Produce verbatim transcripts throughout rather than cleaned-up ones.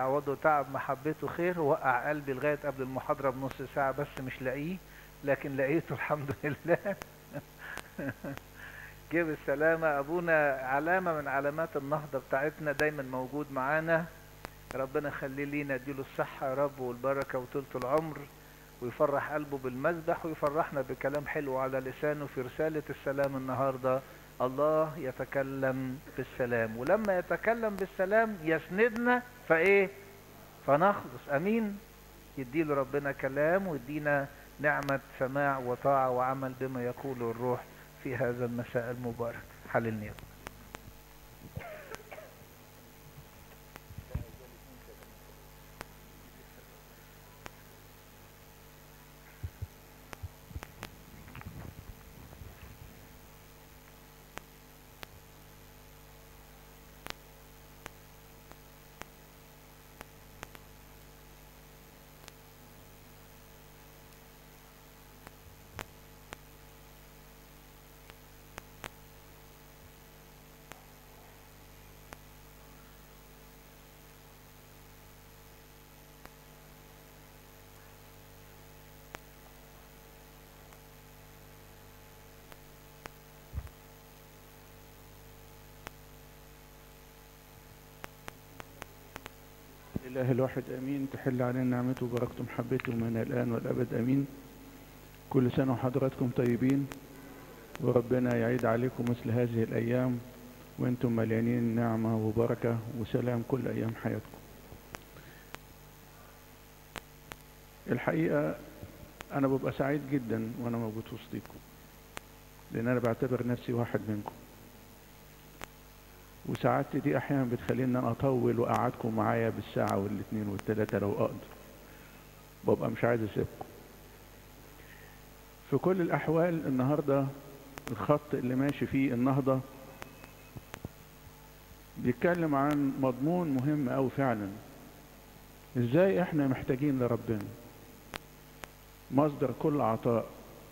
عوضه تعب محبته خير. وقع قلبي لغاية قبل المحاضرة بنص ساعة بس مش لاقيه، لكن لقيته الحمد لله. جيب السلامة. أبونا علامة من علامات النهضة بتاعتنا، دايما موجود معانا. ربنا يخليه لينا، اديله الصحة يا رب والبركة وطولة العمر، ويفرح قلبه بالمذبح ويفرحنا بكلام حلو على لسانه في رسالة السلام النهاردة. الله يتكلم بالسلام، ولما يتكلم بالسلام يسندنا فايه فنخلص. امين. يديله ربنا كلام ويدينا نعمة سماع وطاعة وعمل بما يقوله الروح في هذا المساء المبارك. حللني. الإله الواحد أمين. تحل علينا نعمته وبركته محبته من الآن والأبد أمين. كل سنة وحضراتكم طيبين، وربنا يعيد عليكم مثل هذه الأيام وأنتم مليانين نعمة وبركة وسلام كل أيام حياتكم. الحقيقة أنا ببقى سعيد جدا وأنا موجود وسطيكم، لأن أنا بعتبر نفسي واحد منكم، وسعادتي دي أحيانا بتخليني أنا أطول وأقعدكم معايا بالساعة والاثنين والثلاثة لو أقدر، ببقى مش عايز أسيبكم. في كل الأحوال النهاردة الخط اللي ماشي فيه النهضة بيتكلم عن مضمون مهم أوي فعلا. إزاي إحنا محتاجين لربنا، مصدر كل عطاء،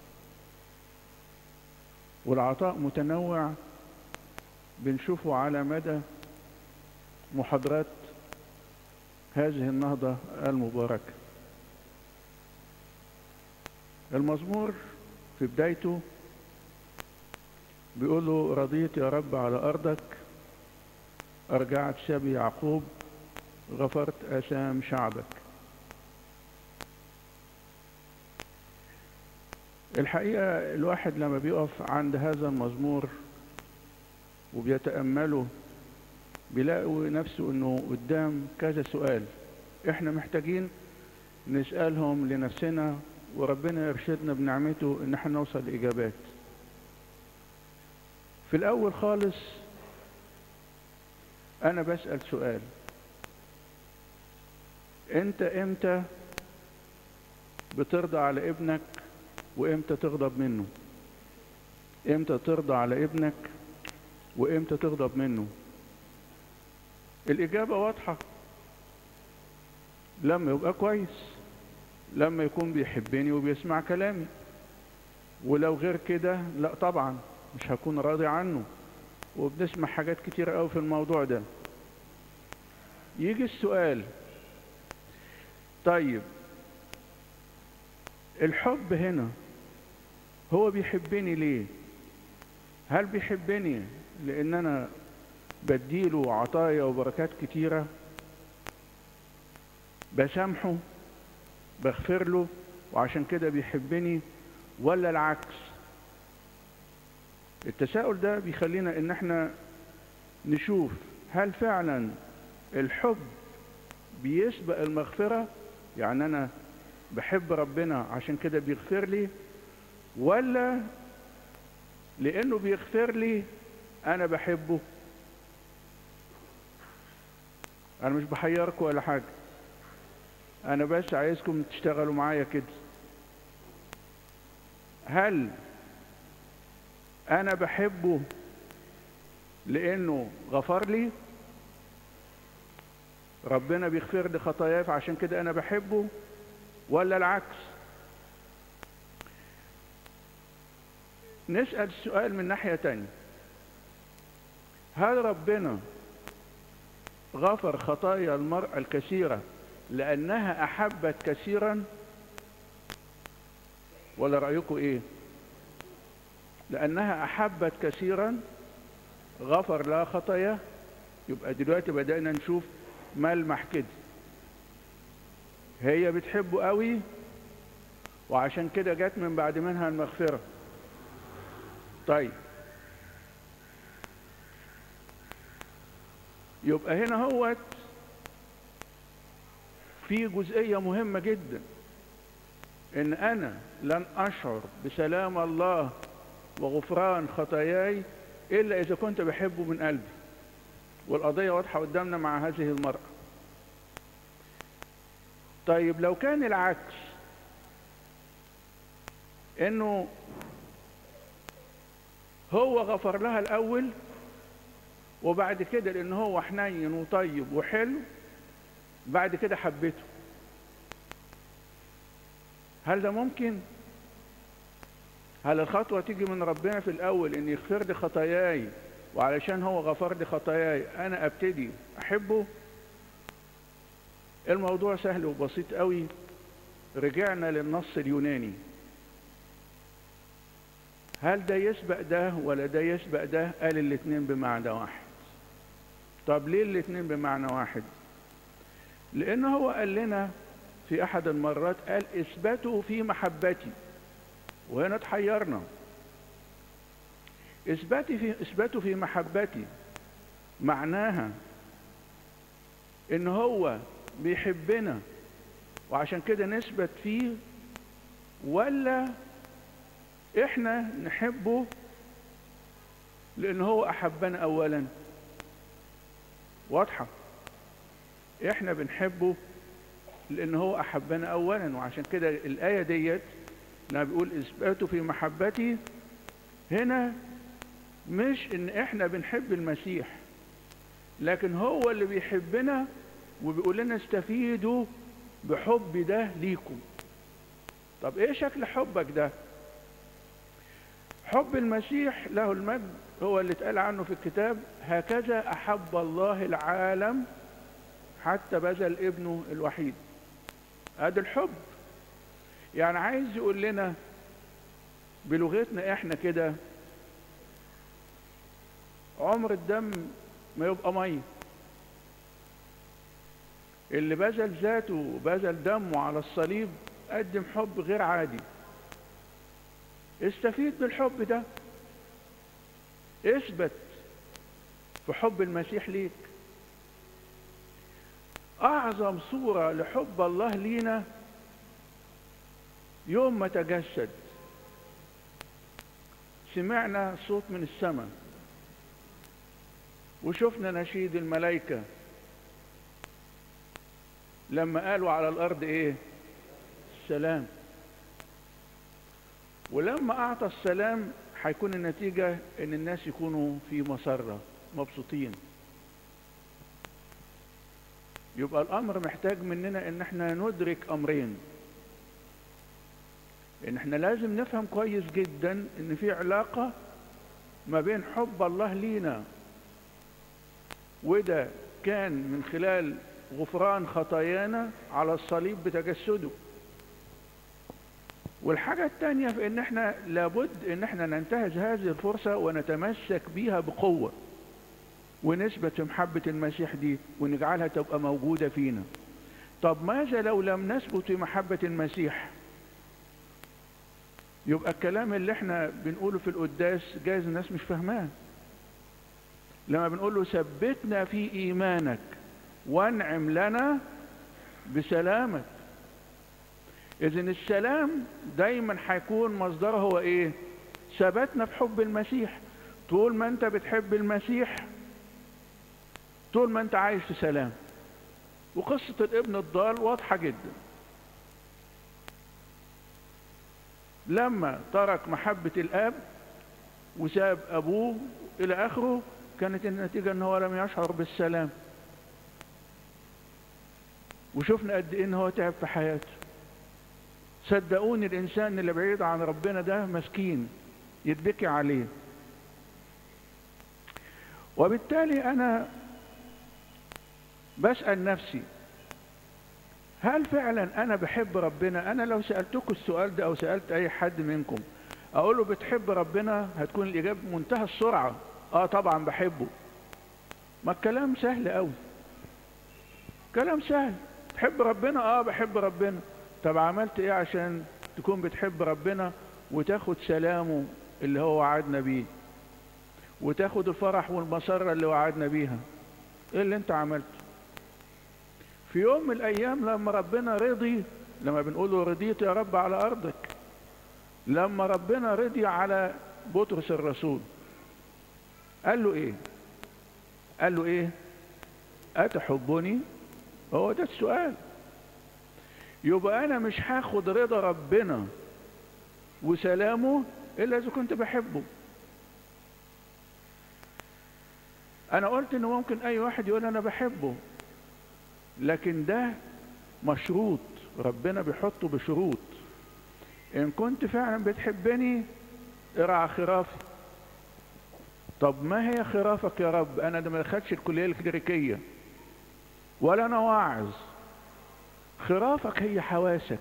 والعطاء متنوع بنشوفه على مدى محاضرات هذه النهضة المباركة. المزمور في بدايته بيقول له: رضيت يا رب على أرضك، أرجعت سبي يعقوب، غفرت آثام شعبك. الحقيقة الواحد لما بيقف عند هذا المزمور وبيتأمله بيلاقي نفسه انه قدام كذا سؤال احنا محتاجين نسألهم لنفسنا، وربنا يرشدنا بنعمته ان احنا نوصل لإجابات. في الأول خالص أنا بسأل سؤال: أنت إمتى بترضى على ابنك وإمتى تغضب منه؟ إمتى ترضى على ابنك وإمتى تغضب منه؟ الإجابة واضحة: لما يبقى كويس، لما يكون بيحبني وبيسمع كلامي. ولو غير كده لا طبعا مش هكون راضي عنه. وبنسمع حاجات كتير قوي في الموضوع ده. يجي السؤال: طيب الحب هنا هو بيحبني ليه؟ هل بيحبني لان انا بديله عطايا وبركات كتيرة، بسامحه، بغفر له وعشان كده بيحبني، ولا العكس؟ التساؤل ده بيخلينا ان احنا نشوف هل فعلا الحب بيسبق المغفرة، يعني انا بحب ربنا عشان كده بيغفر لي، ولا لانه بيغفر لي انا بحبه؟ انا مش بحيركم ولا حاجة، انا بس عايزكم تشتغلوا معايا كده. هل انا بحبه لانه غفر لي، ربنا بيغفر لي خطاياي فعشان كده انا بحبه، ولا العكس؟ نسأل السؤال من ناحية تانية: هل ربنا غفر خطايا المرأة الكثيرة لأنها أحبت كثيرا، ولا رأيكم إيه؟ لأنها أحبت كثيرا غفر لها خطايا. يبقى دلوقتي بدأنا نشوف ملمح كده، هي بتحبه قوي وعشان كده جت من بعد منها المغفرة. طيب يبقى هنا هوت في جزئية مهمة جدا، ان انا لن اشعر بسلام الله وغفران خطاياي الا اذا كنت بحبه من قلبي. والقضية واضحة قدامنا مع هذه المرأة. طيب لو كان العكس، انه هو غفر لها الاول وبعد كده لان هو حنين وطيب وحلو بعد كده حبته، هل ده ممكن؟ هل الخطوة تيجي من ربنا في الاول ان يغفر لي خطاياي وعلشان هو غفر لي خطاياي انا ابتدي احبه؟ الموضوع سهل وبسيط قوي. رجعنا للنص اليوناني، هل ده يسبق ده ولا ده يسبق ده؟ قال الاتنين بمعنى واحد. طب ليه الاتنين بمعنى واحد؟ لأنه هو قال لنا في أحد المرات، قال اثبتوا في محبتي، وهنا اتحيرنا. اثبتي في اثبتوا في محبتي معناها إن هو بيحبنا وعشان كده نثبت فيه، ولا احنا نحبه لان هو احبنا اولا؟ واضحة، احنا بنحبه لان هو احبنا اولا. وعشان كده الاية ديت لما بيقول اثباتوا في محبتي، هنا مش ان احنا بنحب المسيح، لكن هو اللي بيحبنا وبيقول لنا استفيدوا بحب ده ليكم. طب ايه شكل حبك ده؟ حب المسيح له المجد هو اللي اتقال عنه في الكتاب، هكذا أحب الله العالم حتى بذل ابنه الوحيد. هذا الحب. يعني عايز يقول لنا بلغتنا احنا كده، عمر الدم ما يبقى ميه. اللي بذل ذاته وبذل دمه على الصليب قدم حب غير عادي. استفيد بالحب ده، اثبت في حب المسيح ليك. اعظم صورة لحب الله لينا يوم ما تجسد، سمعنا صوت من السماء وشفنا نشيد الملائكة لما قالوا على الارض ايه؟ السلام. ولما اعطى السلام هيكون النتيجة ان الناس يكونوا في مسرة مبسوطين. يبقى الامر محتاج مننا ان احنا ندرك امرين، ان احنا لازم نفهم كويس جدا ان في علاقة ما بين حب الله لينا، وده كان من خلال غفران خطايانا على الصليب بتجسده. والحاجة التانية في ان احنا لابد ان احنا ننتهز هذه الفرصة ونتمسك بيها بقوة، ونثبت في محبة المسيح دي ونجعلها تبقى موجودة فينا. طب ماذا لو لم نثبت في محبة المسيح؟ يبقى الكلام اللي احنا بنقوله في القداس جايز الناس مش فاهماه. لما بنقول له ثبتنا في ايمانك وانعم لنا بسلامك، اذن السلام دايما هيكون مصدره هو ايه؟ ثبتنا في حب المسيح. طول ما انت بتحب المسيح طول ما انت عايش في سلام. وقصة الابن الضال واضحة جدا، لما ترك محبة الاب وساب ابوه الى اخره كانت النتيجة ان هو لم يشعر بالسلام. وشفنا قد ايه ان هو تعب في حياته. صدقوني الانسان اللي بعيد عن ربنا ده مسكين يتبكي عليه. وبالتالي انا بسأل نفسي هل فعلا انا بحب ربنا؟ انا لو سألتكم السؤال ده او سألت اي حد منكم اقول له بتحب ربنا، هتكون الاجابة بمنتهى السرعة اه طبعا بحبه. ما الكلام سهل قوي، كلام سهل. تحب ربنا؟ اه بحب ربنا. طب عملت ايه عشان تكون بتحب ربنا وتاخد سلامه اللي هو وعدنا بيه، وتاخد الفرح والمسرة اللي وعدنا بيها؟ ايه اللي انت عملته؟ في يوم من الايام لما ربنا رضي، لما بنقول له رضيت يا رب على ارضك، لما ربنا رضي على بطرس الرسول قال له ايه؟ قال له ايه؟ اتحبني؟ هو ده السؤال. يبقى انا مش هاخد رضا ربنا وسلامه الا اذا كنت بحبه. انا قلت ان ممكن اي واحد يقول انا بحبه، لكن ده مشروط، ربنا بيحطه بشروط. ان كنت فعلا بتحبني ارعى خرافي. طب ما هي خرافك يا رب؟ انا ده ما دخلتش الكليه الكليريكيه ولا انا واعظ. خرافك هي حواسك،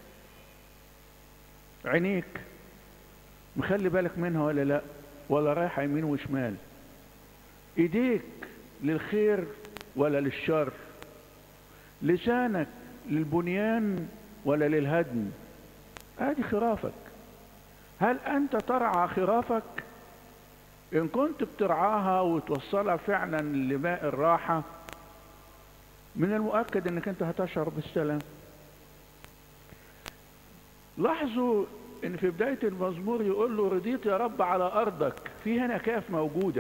عينيك مخلي بالك منها ولا لا، ولا رايحه يمين وشمال، ايديك للخير ولا للشر، لسانك للبنيان ولا للهدم. ادي خرافك. هل انت ترعى خرافك؟ ان كنت بترعاها وتوصلها فعلا لماء الراحة، من المؤكد انك انت هتشعر بالسلام. لاحظوا ان في بداية المزمور يقول له رضيت يا رب على ارضك. في هنا كاف موجودة،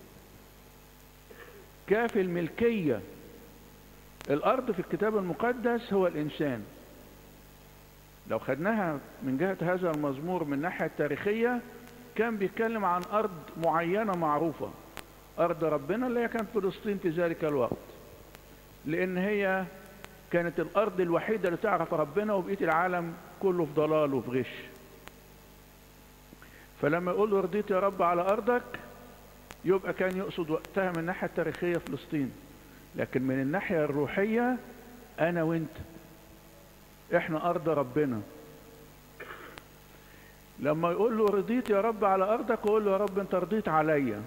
كاف الملكية. الارض في الكتاب المقدس هو الانسان. لو خدناها من جهة هذا المزمور من الناحية التاريخية، كان بيتكلم عن ارض معينة معروفة، ارض ربنا اللي هي كانت فلسطين في ذلك الوقت، لان هي كانت الارض الوحيدة اللي تعرف ربنا، وبقية العالم كله في ضلال وفي غش. فلما يقول له رضيت يا رب على ارضك، يبقى كان يقصد وقتها من الناحية التاريخية فلسطين، لكن من الناحية الروحية انا وانت احنا ارض ربنا. لما يقول له رضيت يا رب على ارضك، يقول له يا رب انت رضيت عليا.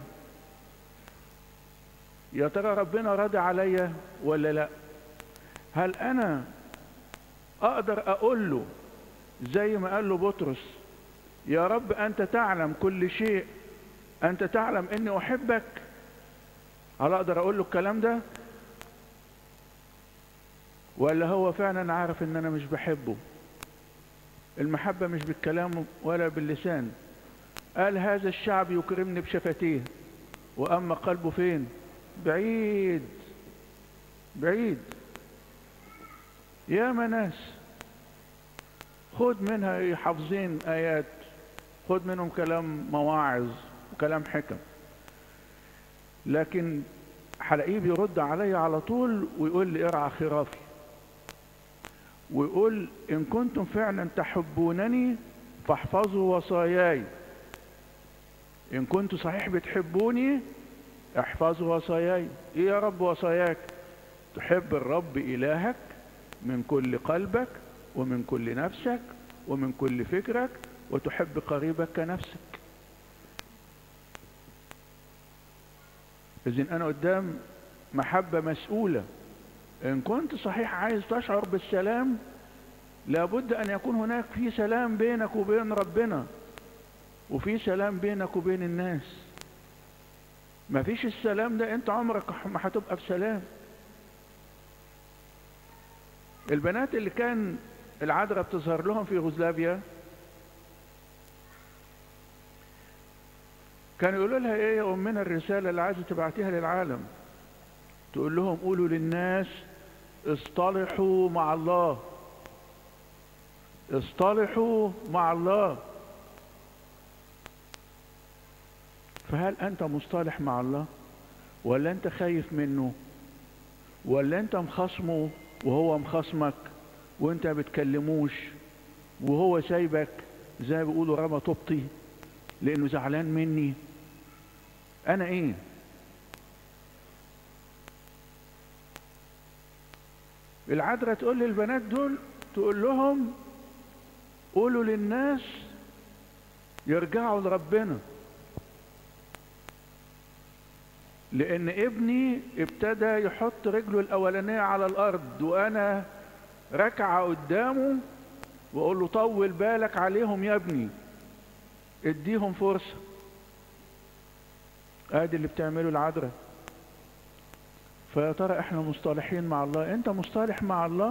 يا ترى ربنا راضي عليا ولا لا؟ هل انا اقدر اقول له زي ما قال له بطرس يا رب انت تعلم كل شيء، انت تعلم اني احبك؟ هل اقدر اقول له الكلام ده؟ ولا هو فعلا عارف ان انا مش بحبه؟ المحبة مش بالكلام ولا باللسان. قال هذا الشعب يكرمني بشفتيه واما قلبه فين؟ بعيد بعيد. يا ناس خد منها حافظين ايات، خد منهم كلام مواعظ وكلام حكم، لكن حلاقيه بيرد عليا على طول ويقول لي ارعى خرافي، ويقول ان كنتم فعلا تحبونني فاحفظوا وصاياي. ان كنتم صحيح بتحبوني احفظوا وصاياي. ايه يا رب وصاياك؟ تحب الرب الهك من كل قلبك ومن كل نفسك ومن كل فكرك، وتحب قريبك كنفسك. إذن انا قدام محبة مسؤولة. ان كنت صحيح عايز تشعر بالسلام، لابد ان يكون هناك في سلام بينك وبين ربنا، وفي سلام بينك وبين الناس. ما فيش السلام ده انت عمرك ما هتبقى بسلام. البنات اللي كان العذراء بتظهر لهم في يوغوسلافيا كانوا يقولوا لها ايه يا امنا الرسالة اللي عايزة تبعتيها للعالم؟ تقول لهم قولوا للناس اصطلحوا مع الله، اصطلحوا مع الله. فهل انت مصطلح مع الله، ولا انت خايف منه، ولا انت مخصمه وهو مخصمك، وانت بتكلموش وهو سايبك زي ما بيقولوا رمى طوبتي لانه زعلان مني؟ انا ايه؟ العذراء تقول للبنات دول، تقول لهم قولوا للناس يرجعوا لربنا، لان ابني ابتدى يحط رجله الاولانية على الارض، وانا ركع قدامه واقول له طول بالك عليهم يا ابني، اديهم فرصة. ادي اللي بتعمله العذراء. فيا ترى احنا مصطلحين مع الله؟ انت مصطلح مع الله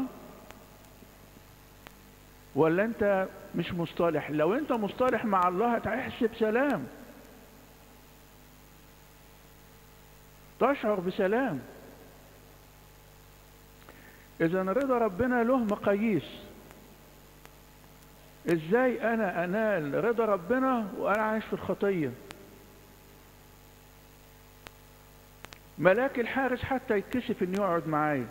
ولا انت مش مصطلح؟ لو انت مصطلح مع الله هتحس بسلام، تشعر بسلام. اذا رضا ربنا له مقاييس. ازاي انا انال رضا ربنا وانا عايش في الخطية؟ ملاك الحارس حتى يتكسف ان يقعد معايا.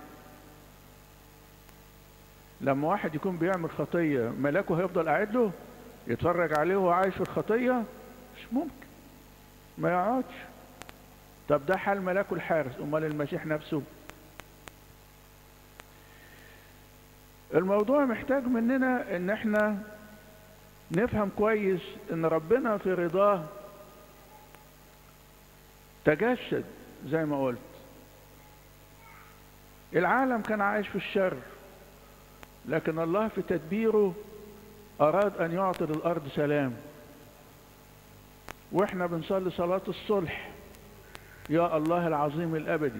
لما واحد يكون بيعمل خطية ملاكه هيفضل قاعد له يتفرج عليه وهو عايش في الخطية؟ مش ممكن، ما يقعدش. طب ده حال ملاكه الحارس، امال المسيح نفسه؟ الموضوع محتاج مننا ان احنا نفهم كويس ان ربنا في رضاه تجسد زي ما قلت. العالم كان عايش في الشر، لكن الله في تدبيره اراد ان يعطي للارض سلام. واحنا بنصلي صلاة الصلح، يا الله العظيم الابدي.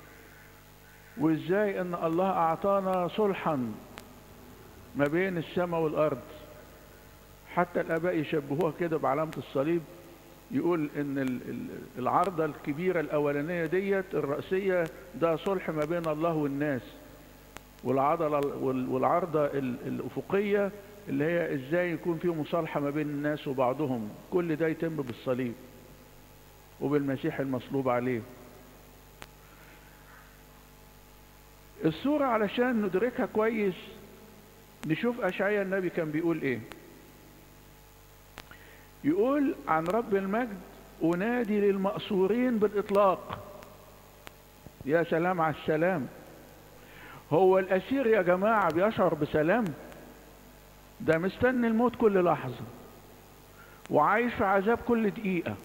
وازاي ان الله اعطانا صلحا ما بين السماء والارض. حتى الاباء يشبهوها كده بعلامة الصليب، يقول ان العرضة الكبيرة الاولانية ديت الرأسية ده صلح ما بين الله والناس، والعضلة والعرضة الافقية اللي هي ازاي يكون فيه مصالحة ما بين الناس وبعضهم. كل ده يتم بالصليب وبالمسيح المصلوب عليه. الصورة علشان ندركها كويس نشوف اشعياء النبي كان بيقول ايه. يقول عن رب المجد أنادي للمأسورين بالإطلاق. يا سلام على السلام. هو الأسير يا جماعة بيشعر بسلام؟ ده مستني الموت كل لحظة وعايش في عذاب كل دقيقة.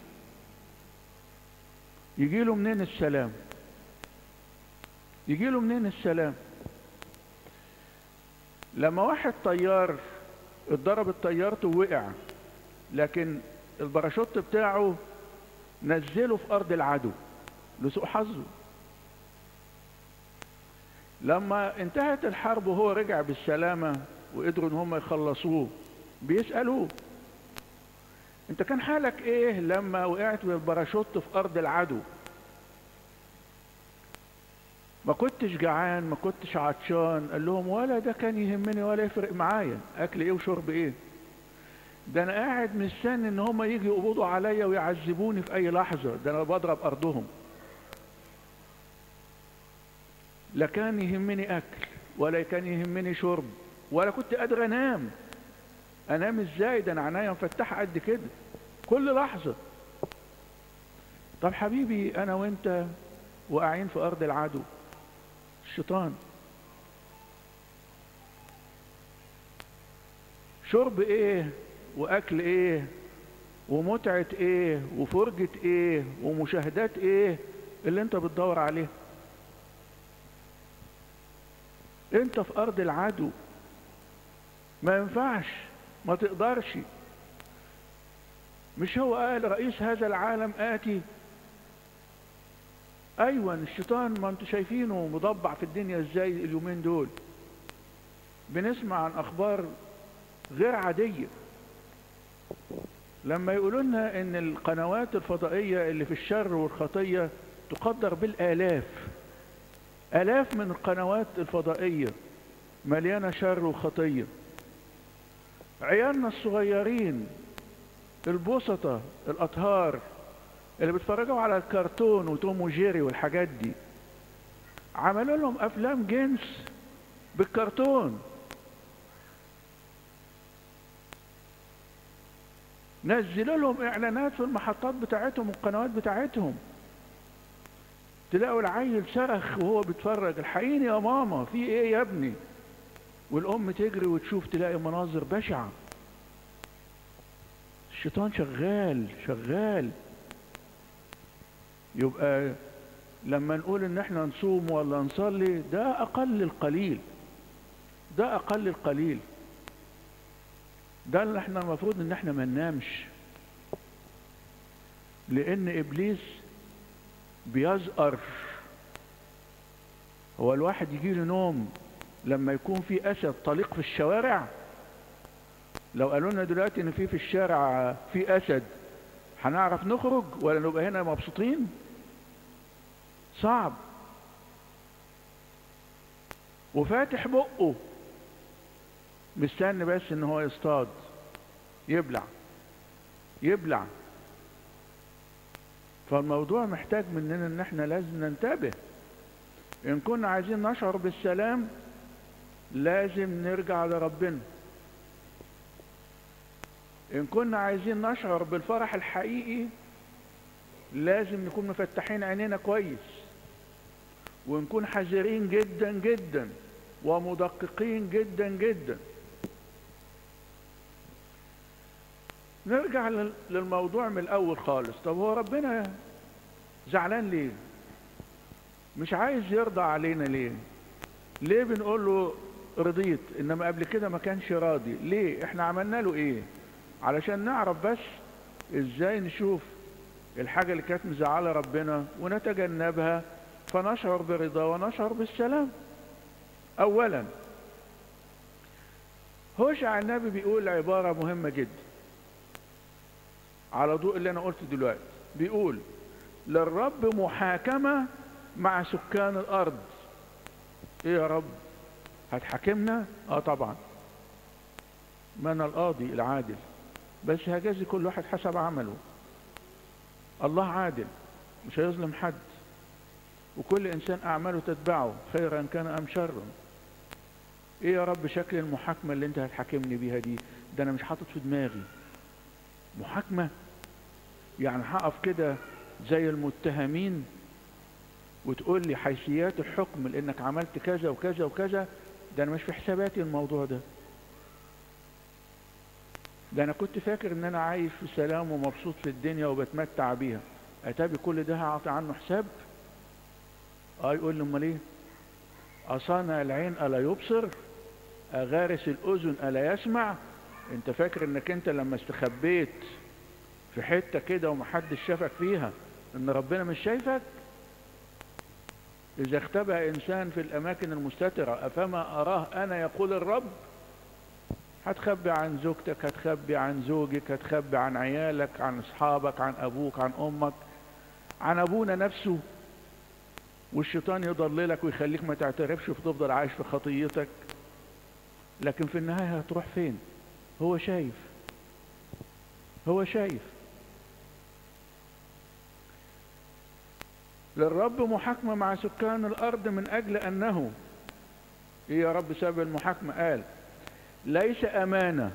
يجيله منين السلام؟ يجيله منين السلام؟ لما واحد طيار اتضربت طيارته ووقع، لكن الباراشوت بتاعه نزله في ارض العدو لسوء حظه. لما انتهت الحرب وهو رجع بالسلامة وقدروا ان هم يخلصوه، بيسألوه انت كان حالك ايه لما وقعت بالباراشوت في ارض العدو؟ ما كنتش جعان، ما كنتش عطشان؟ قال لهم ولا ده كان يهمني ولا يفرق معايا اكل ايه وشرب ايه. ده انا قاعد مستني ان هم يجي يقبضوا عليا ويعذبوني في اي لحظة. ده انا بضرب ارضهم. لا كان يهمني اكل ولا كان يهمني شرب ولا كنت قادر انام. انام ازاي؟ ده انا عينيا مفتحة قد كده كل لحظة. طب حبيبي انا وانت واقعين في ارض العدو الشيطان. شرب ايه واكل ايه ومتعة ايه وفرجة ايه ومشاهدات ايه اللي انت بتدور عليه؟ انت في ارض العدو، ما ينفعش، ما تقدرش. مش هو قال رئيس هذا العالم آتي؟ ايوه الشيطان، ما انتوا شايفينه مضبع في الدنيا ازاي اليومين دول. بنسمع عن اخبار غير عادية. لما يقولوا لنا ان القنوات الفضائية اللي في الشر والخطية تقدر بالالاف، الاف من القنوات الفضائية مليانة شر وخطية. عيالنا الصغيرين البسطة الاطهار اللي بيتفرجوا على الكرتون وتوم وجيري والحاجات دي، عملوا لهم افلام جنس بالكرتون. نزلوا لهم اعلانات في المحطات بتاعتهم والقنوات بتاعتهم. تلاقوا العيل صرخ وهو بيتفرج، الحقيني يا ماما، في ايه يا ابني؟ والام تجري وتشوف تلاقي مناظر بشعة. الشيطان شغال شغال. يبقى لما نقول ان احنا نصوم ولا نصلي، ده اقل القليل، ده اقل القليل. ده اللي احنا المفروض ان احنا ما ننامش، لان ابليس بيزقر. هو الواحد يجي له نوم لما يكون في اسد طليق في الشوارع؟ لو قالوا لنا دلوقتي ان في في الشارع في اسد، هنعرف نخرج ولا نبقى هنا مبسوطين؟ صعب. وفاتح بقه مستني بس ان هو يصطاد، يبلع يبلع. فالموضوع محتاج مننا ان احنا لازم ننتبه. ان كنا عايزين نشعر بالسلام لازم نرجع لربنا. ان كنا عايزين نشعر بالفرح الحقيقي لازم نكون مفتحين عينينا كويس، ونكون حذرين جدا جدا ومدققين جدا جدا. نرجع للموضوع من الاول خالص. طب هو ربنا زعلان ليه؟ مش عايز يرضى علينا ليه؟ ليه بنقول له رضيت انما قبل كده ما كانش راضي؟ ليه؟ احنا عملنا له ايه؟ علشان نعرف بس ازاي نشوف الحاجة اللي كانت مزعلة ربنا ونتجنبها، فنشعر برضا ونشعر بالسلام. اولا هوشع النبي بيقول عبارة مهمة جدا على ضوء اللي انا قلته دلوقتي. بيقول للرب محاكمة مع سكان الارض. ايه يا رب؟ هتحاكمنا؟ اه طبعا، ما انا القاضي العادل، بس هجازي كل واحد حسب عمله. الله عادل مش هيظلم حد، وكل انسان اعماله تتبعه خيرا كان ام شرا. ايه يا رب شكل المحاكمة اللي انت هتحاكمني بيها دي؟ ده انا مش حاطط في دماغي محاكمة. يعني هقف كده زي المتهمين وتقول لي حيثيات الحكم لانك عملت كذا وكذا وكذا؟ ده انا مش في حساباتي الموضوع ده. ده انا كنت فاكر ان انا عايش في سلام ومبسوط في الدنيا وبتمتع بيها، اتابي كل ده هعطي عنه حساب؟ اه يقول لي امال ايه؟ اصانع العين الا يبصر، اغارس الاذن الا يسمع. انت فاكر انك انت لما استخبيت في حتة كده ومحدش شافك فيها ان ربنا مش شايفك؟ اذا اختبأ انسان في الاماكن المستترة افما اراه انا يقول الرب. هتخبي عن زوجتك، هتخبي عن زوجك، هتخبي عن عيالك، عن اصحابك، عن ابوك، عن امك، عن ابونا نفسه. والشيطان يضللك ويخليك ما تعترفش وتفضل عايش في خطيتك، لكن في النهاية هتروح فين؟ هو شايف، هو شايف. للرب محاكمة مع سكان الارض من اجل انه ايه يا رب سبب المحاكمة؟ قال ليس امانة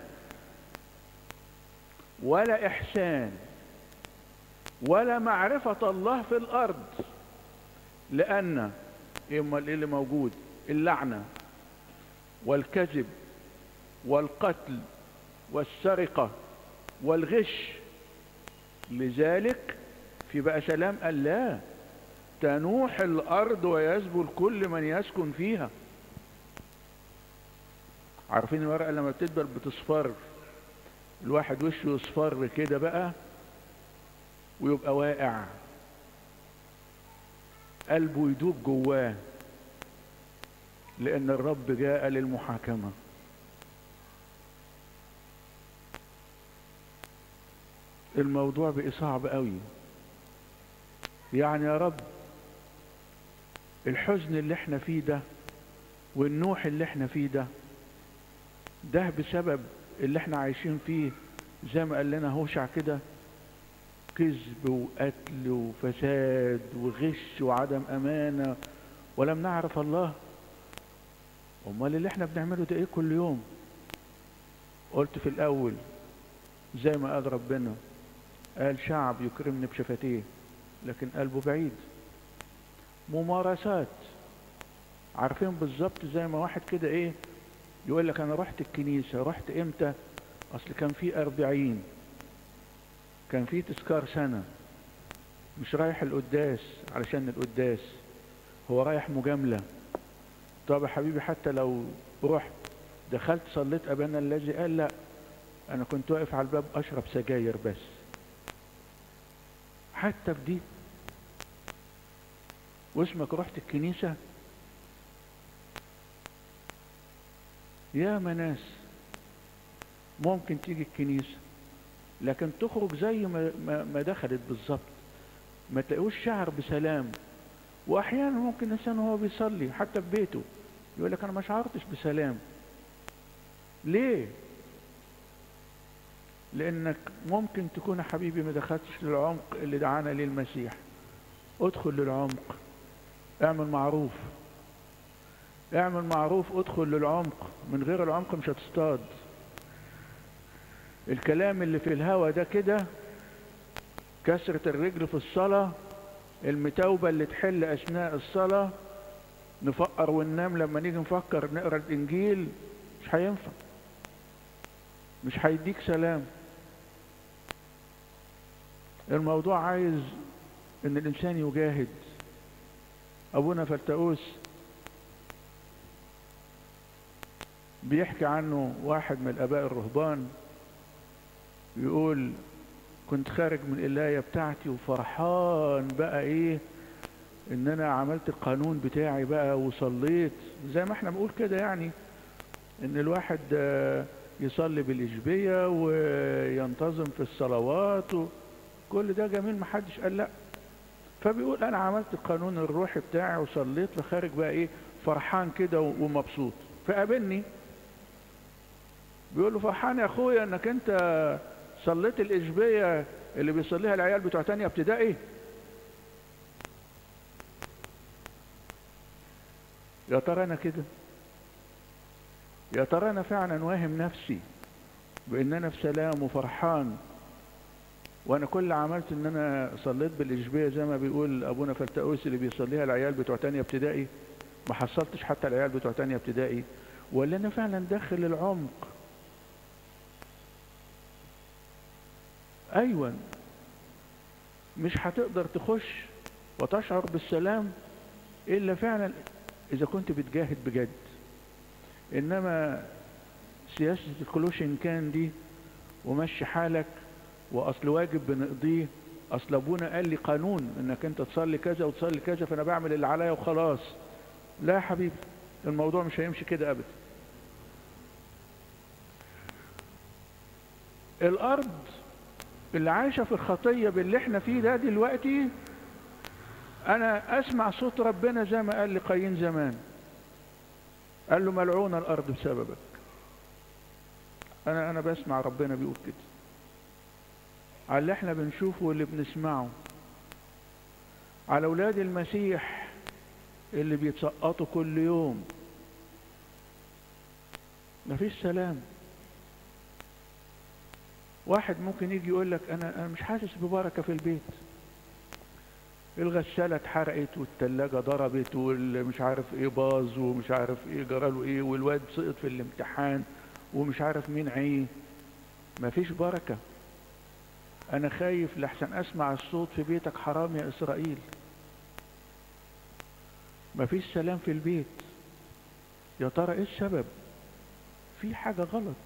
ولا احسان ولا معرفة الله في الارض، لان ايه اللي موجود؟ اللعنة والكذب والقتل والسرقة والغش. لذلك في بقى سلام قال لا تنوح الارض ويذبل كل من يسكن فيها. عارفين الورقة لما بتدبل بتصفر، الواحد وشه يصفر كده بقى ويبقى واقع، قلبه يدوب جواه، لان الرب جاء للمحاكمة. الموضوع بقى صعب قوي. يعني يا رب الحزن اللي احنا فيه ده والنوح اللي احنا فيه ده ده بسبب اللي احنا عايشين فيه، زي ما قال لنا هوشع كده، كذب وقتل وفساد وغش وعدم امانة ولم نعرف الله. امال اللي احنا بنعمله ده ايه كل يوم؟ قلت في الاول زي ما قال ربنا، قال شعب يكرمني بشفتيه لكن قلبه بعيد. ممارسات. عارفين بالظبط زي ما واحد كده ايه يقول لك انا رحت الكنيسة، رحت امتى؟ اصل كان في اربعين، كان في تذكار سنة، مش رايح القداس علشان القداس، هو رايح مجاملة. طب يا حبيبي حتى لو رحت دخلت صليت ابانا الذي، قال لا انا كنت واقف على الباب اشرب سجاير بس. حتى في دي واسمك رحت الكنيسة؟ يا ناس ممكن تيجي الكنيسة لكن تخرج زي ما, ما, ما دخلت بالظبط، ما تلاقوش شعر بسلام. واحيانا ممكن الانسان وهو بيصلي حتى في بيته يقول لك انا ما شعرتش بسلام. ليه؟ لانك ممكن تكون يا حبيبي ما دخلتش للعمق اللي دعانا ليه المسيح. ادخل للعمق، اعمل معروف، اعمل معروف، ادخل للعمق. من غير العمق مش هتصطاد. الكلام اللي في الهوا ده كده، كسرة الرجل في الصلاة، المتوبة اللي تحل اثناء الصلاة، نفقر وننام لما نيجي نفكر نقرأ الانجيل، مش هينفع، مش هيديك سلام. الموضوع عايز ان الانسان يجاهد. ابونا فلتؤوس بيحكي عنه واحد من الاباء الرهبان، يقول كنت خارج من القلاية بتاعتي وفرحان بقى ايه ان انا عملت القانون بتاعي بقى وصليت، زي ما احنا بنقول كده يعني ان الواحد يصلي بالإشبية وينتظم في الصلوات وكل ده جميل، محدش قال لا. فبيقول انا عملت القانون الروحي بتاعي وصليت، فخارج بقى ايه فرحان كده ومبسوط. فقابلني بيقول له فرحان يا اخويا انك انت صليت الإشبية اللي بيصليها العيال بتوع تانية ابتدائي؟ يا ترى انا كده؟ يا ترى انا فعلا واهم نفسي بان انا في سلام وفرحان، وانا كل عملت ان انا صليت بالإشبية زي ما بيقول ابونا فلتؤوس اللي بيصليها العيال بتوع تانية ابتدائي؟ ما حصلتش حتى العيال بتوع تانية ابتدائي. ولا انا فعلا داخل العمق؟ ايوه، مش هتقدر تخش وتشعر بالسلام الا فعلا اذا كنت بتجاهد بجد. انما سياسة الكلوشن كان دي ومشي حالك واصل واجب بنقضيه، اصل ابونا قال لي قانون انك انت تصلي كذا وتصلي كذا فانا بعمل اللي عليا وخلاص. لا يا حبيبي، الموضوع مش هيمشي كده ابدا. الارض اللي عايشة في الخطية باللي احنا فيه ده دلوقتي، انا اسمع صوت ربنا زي ما قال لقايين زمان، قال له ملعون الارض بسببك. انا انا بسمع ربنا بيقول كده على اللي احنا بنشوفه واللي بنسمعه، على اولاد المسيح اللي بيتسقطوا كل يوم. مفيش سلام. واحد ممكن يجي يقول لك انا انا مش حاسس ببركه في البيت، الغساله اتحرقت والثلاجه ضربت والمش عارف ايه باظ ومش عارف ايه جراله ايه والواد سقط في الامتحان ومش عارف مين عيه. مفيش بركه. انا خايف لحسن اسمع الصوت في بيتك حرام يا اسرائيل. مفيش سلام في البيت. يا ترى ايه السبب؟ في حاجه غلط.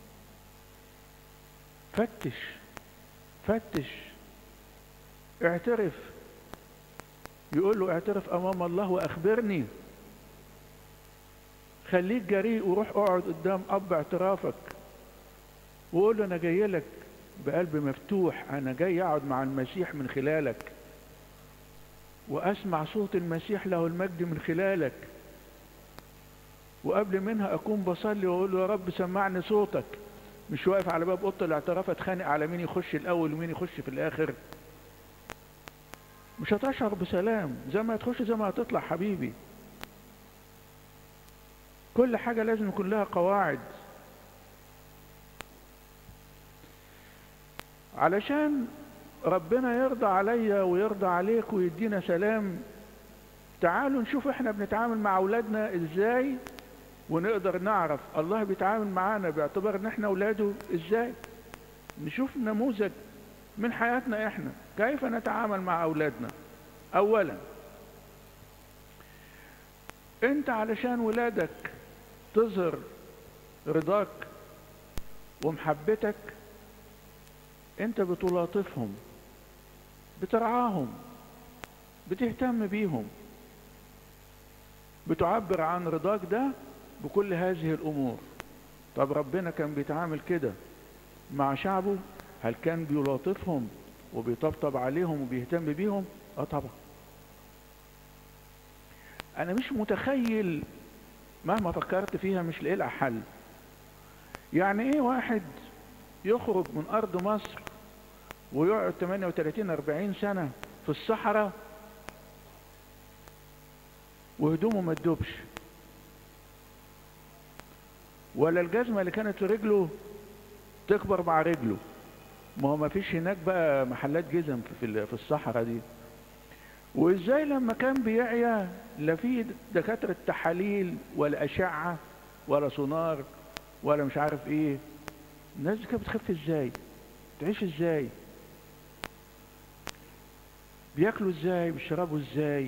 فتش فتش اعترف. يقول له اعترف امام الله واخبرني. خليك جريء وروح اقعد قدام اب اعترافك وقول له انا جاي لك بقلب مفتوح، انا جاي اقعد مع المسيح من خلالك واسمع صوت المسيح له المجد من خلالك، وقبل منها اكون بصلي واقول له يا رب سمعني صوتك، مش واقف على باب اوضه الاعتراف اتخانق على مين يخش الاول ومين يخش في الاخر. مش هتشعر بسلام. زي ما هتخش زي ما هتطلع حبيبي. كل حاجه لازم يكون لها قواعد علشان ربنا يرضى عليا ويرضى عليك ويدينا سلام. تعالوا نشوف احنا بنتعامل مع اولادنا ازاي، ونقدر نعرف الله بيتعامل معانا باعتبار ان احنا اولاده ازاي. نشوف نموذج من حياتنا احنا كيف نتعامل مع اولادنا. اولا انت علشان ولادك تظهر رضاك ومحبتك انت بتلاطفهم، بترعاهم، بتهتم بيهم، بتعبر عن رضاك ده بكل هذه الامور. طب ربنا كان بيتعامل كده مع شعبه؟ هل كان بيلاطفهم وبيطبطب عليهم وبيهتم بيهم؟ اه طبعا. انا مش متخيل، مهما فكرت فيها مش لاقي لها حل. يعني ايه واحد يخرج من ارض مصر ويقعد ثمانية وثلاثين أربعين سنة في الصحراء وهدومه ما تدوبش، ولا الجزمة اللي كانت في رجله تكبر مع رجله؟ ما هو ما فيش هناك بقى محلات جزم في في الصحراء دي. وازاي لما كان بيعيا لا في دكاترة تحاليل ولا اشعة ولا سونار ولا مش عارف ايه، الناس دي كانت بتخف ازاي؟ تعيش ازاي؟ بياكلوا ازاي؟ بيشربوا ازاي؟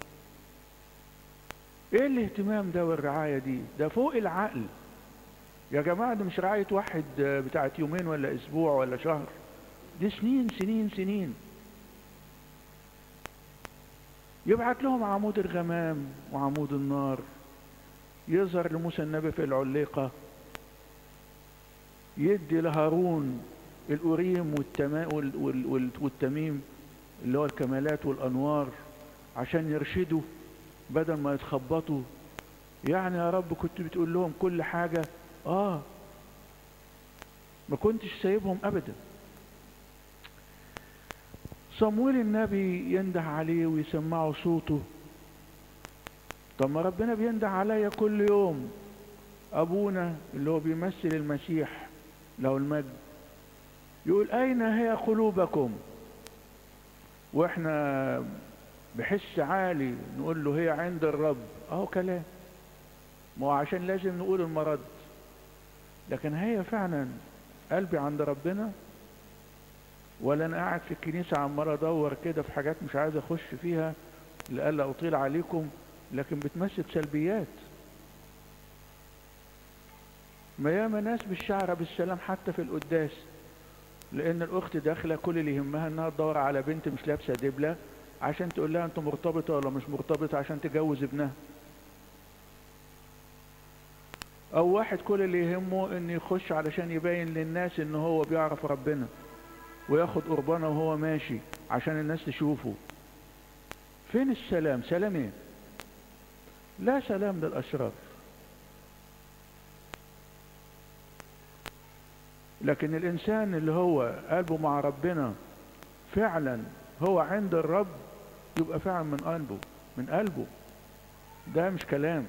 ايه الاهتمام ده والرعاية دي؟ ده فوق العقل يا جماعة. ده مش رعاية واحد بتاعت يومين ولا اسبوع ولا شهر، دي سنين سنين سنين. يبعت لهم عمود الغمام وعمود النار، يظهر لموسى النبي في العليقة، يدي لهارون الأوريم والتميم اللي هو الكمالات والأنوار عشان يرشدوا بدل ما يتخبطوا. يعني يا رب كنت بتقول لهم كل حاجة، آه ما كنتش سايبهم أبدا. صمويل النبي ينده عليه ويسمعه صوته. طب ما ربنا بينده عليا كل يوم. أبونا اللي هو بيمثل المسيح له المجد يقول أين هي قلوبكم؟ وإحنا بحس عالي نقول له هي عند الرب. أهو كلام، ما هو عشان لازم نقول المرض، لكن هي فعلا قلبي عند ربنا؟ ولا أنا قاعد في الكنيسة عمال أدور كده في حاجات مش عايز أخش فيها لألا أطيل عليكم، لكن بتمثل سلبيات. ما ياما ناس بالشعر بالسلام حتى في القداس، لأن الأخت داخلة كل اللي يهمها إنها تدور على بنت مش لابسة دبلة عشان تقول لها أنت مرتبطة ولا مش مرتبطة عشان تجوز ابنها. أو واحد كل اللي يهمه إنه يخش علشان يبين للناس إن هو بيعرف ربنا وياخد قربانه وهو ماشي عشان الناس تشوفه. فين السلام؟ سلام ايه؟ لا سلام للأشرار. لكن الإنسان اللي هو قلبه مع ربنا فعلا هو عند الرب يبقى فعلا من قلبه، من قلبه، ده مش كلام.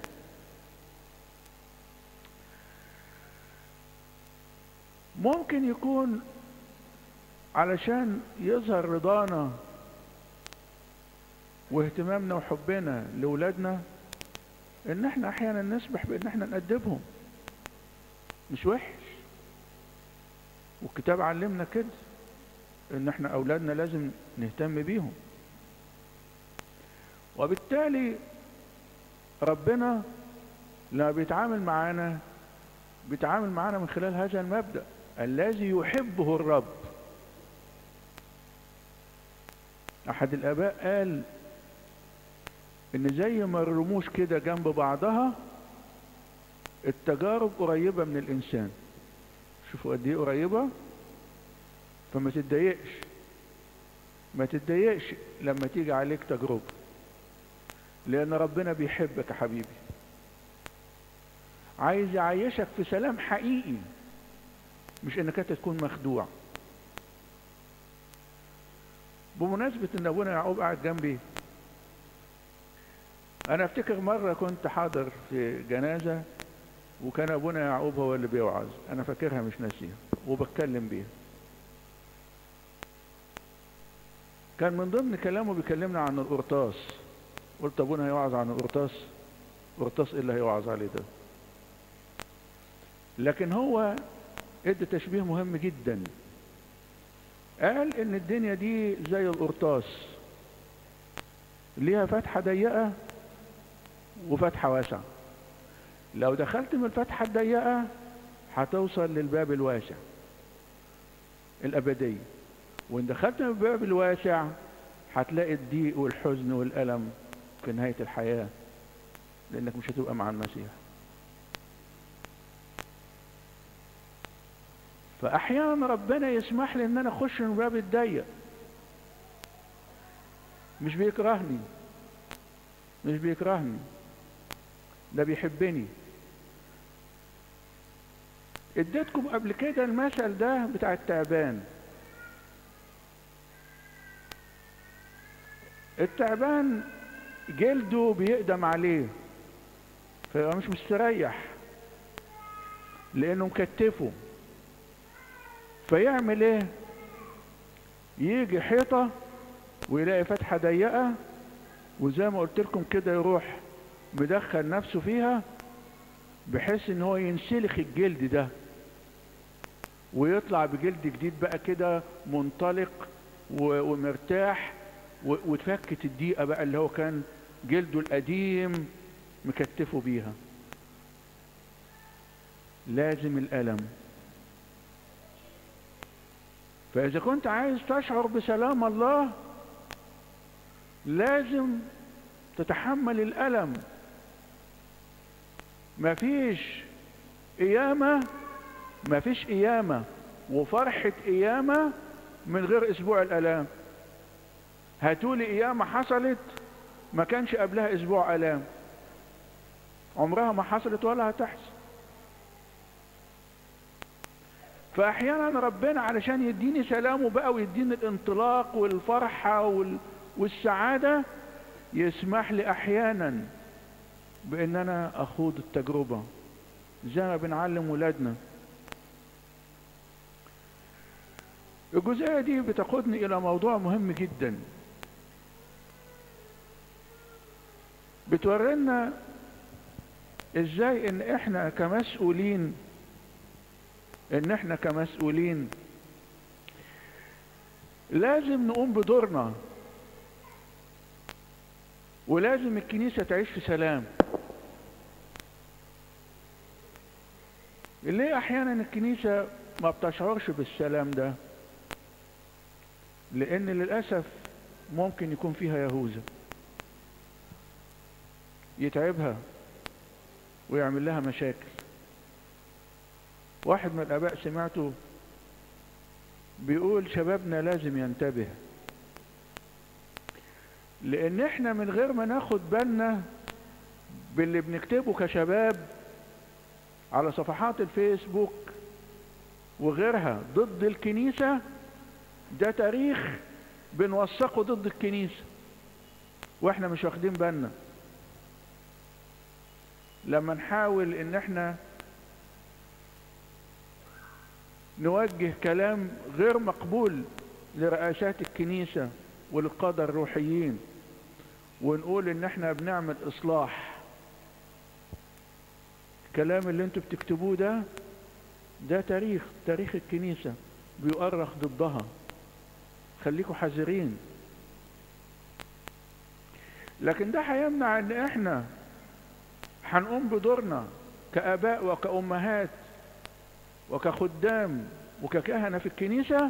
ممكن يكون علشان يظهر رضانا واهتمامنا وحبنا لأولادنا ان احنا احيانا نسمح بان احنا نأدبهم، مش وحش. والكتاب علمنا كده ان احنا اولادنا لازم نهتم بيهم. وبالتالي ربنا لما بيتعامل معانا بيتعامل معانا من خلال هذا المبدأ الذي يحبه الرب. احد الاباء قال ان زي ما الرموش كده جنب بعضها التجارب قريبة من الانسان. شوفوا قد ايه قريبة، فما تتضايقش ما تتضايقش لما تيجي عليك تجربة، لان ربنا بيحبك يا حبيبي، عايز يعيشك في سلام حقيقي، مش انك انت تكون مخدوع. بمناسبة ان ابونا يعقوب قاعد جنبي، انا افتكر مرة كنت حاضر في جنازة وكان ابونا يعقوب هو اللي بيوعظ، انا فاكرها مش ناسيها وبتكلم بيها. كان من ضمن كلامه بيكلمنا عن القرطاس. قلت ابونا هيوعظ عن القرطاس، قرطاس ايه اللي هيوعظ عليه ده؟ لكن هو ادى تشبيه مهم جدا، قال ان الدنيا دي زي القرطاس، ليها فتحة ضيقة وفتحة واسعة. لو دخلت من الفتحة الضيقة هتوصل للباب الواسع الأبدية، وإن دخلت من الباب الواسع هتلاقي الضيق والحزن والألم في نهاية الحياة، لأنك مش هتبقى مع المسيح. فأحيانا ربنا يسمح لي إن أنا أخش من الباب الضيق، مش بيكرهني، مش بيكرهني، ده بيحبني. اديتكم قبل كده المثل ده بتاع التعبان. التعبان جلده بيقدم عليه فيبقى مش مستريح لانه مكتفه، فيعمل ايه؟ يجي حيطة ويلاقي فتحة ضيقة، وزي ما قلت لكم كده يروح مدخل نفسه فيها بحيث ان هو ينسلخ الجلد ده ويطلع بجلد جديد بقى كده منطلق ومرتاح، وتفكت الضيقة بقى اللي هو كان جلده القديم مكتفه بيها. لازم الألم. فإذا كنت عايز تشعر بسلام الله لازم تتحمل الألم. مفيش قيامة مفيش قيامة وفرحة قيامة من غير أسبوع الألام. هاتولي قيامة حصلت ما كانش قبلها أسبوع ألام، عمرها ما حصلت ولا هتحصل. فأحيانا ربنا علشان يديني سلامه بقى ويديني الانطلاق والفرحة وال... والسعادة يسمح لي أحيانا بأن أنا أخوض التجربة زي ما بنعلم ولادنا. الجزئية دي بتقودني إلى موضوع مهم جدا، بتورينا إزاي إن إحنا كمسؤولين إن إحنا كمسؤولين لازم نقوم بدورنا، ولازم الكنيسة تعيش في سلام. ليه أحيانا الكنيسة ما بتشعرش بالسلام ده؟ لأن للأسف ممكن يكون فيها يهوذا يتعبها ويعمل لها مشاكل. واحد من الآباء سمعته بيقول شبابنا لازم ينتبه، لأن احنا من غير ما ناخد بالنا باللي بنكتبه كشباب على صفحات الفيسبوك وغيرها ضد الكنيسة، ده تاريخ بنوثقه ضد الكنيسة واحنا مش واخدين بالنا. لما نحاول ان احنا نوجه كلام غير مقبول لرئاسات الكنيسة وللقادة الروحيين ونقول ان احنا بنعمل اصلاح، الكلام اللي انتوا بتكتبوه ده ده تاريخ تاريخ الكنيسة بيؤرخ ضدها. خليكوا حذرين. لكن ده هيمنع ان احنا هنقوم بدورنا كآباء وكأمهات وكخدام وككهنة في الكنيسة؟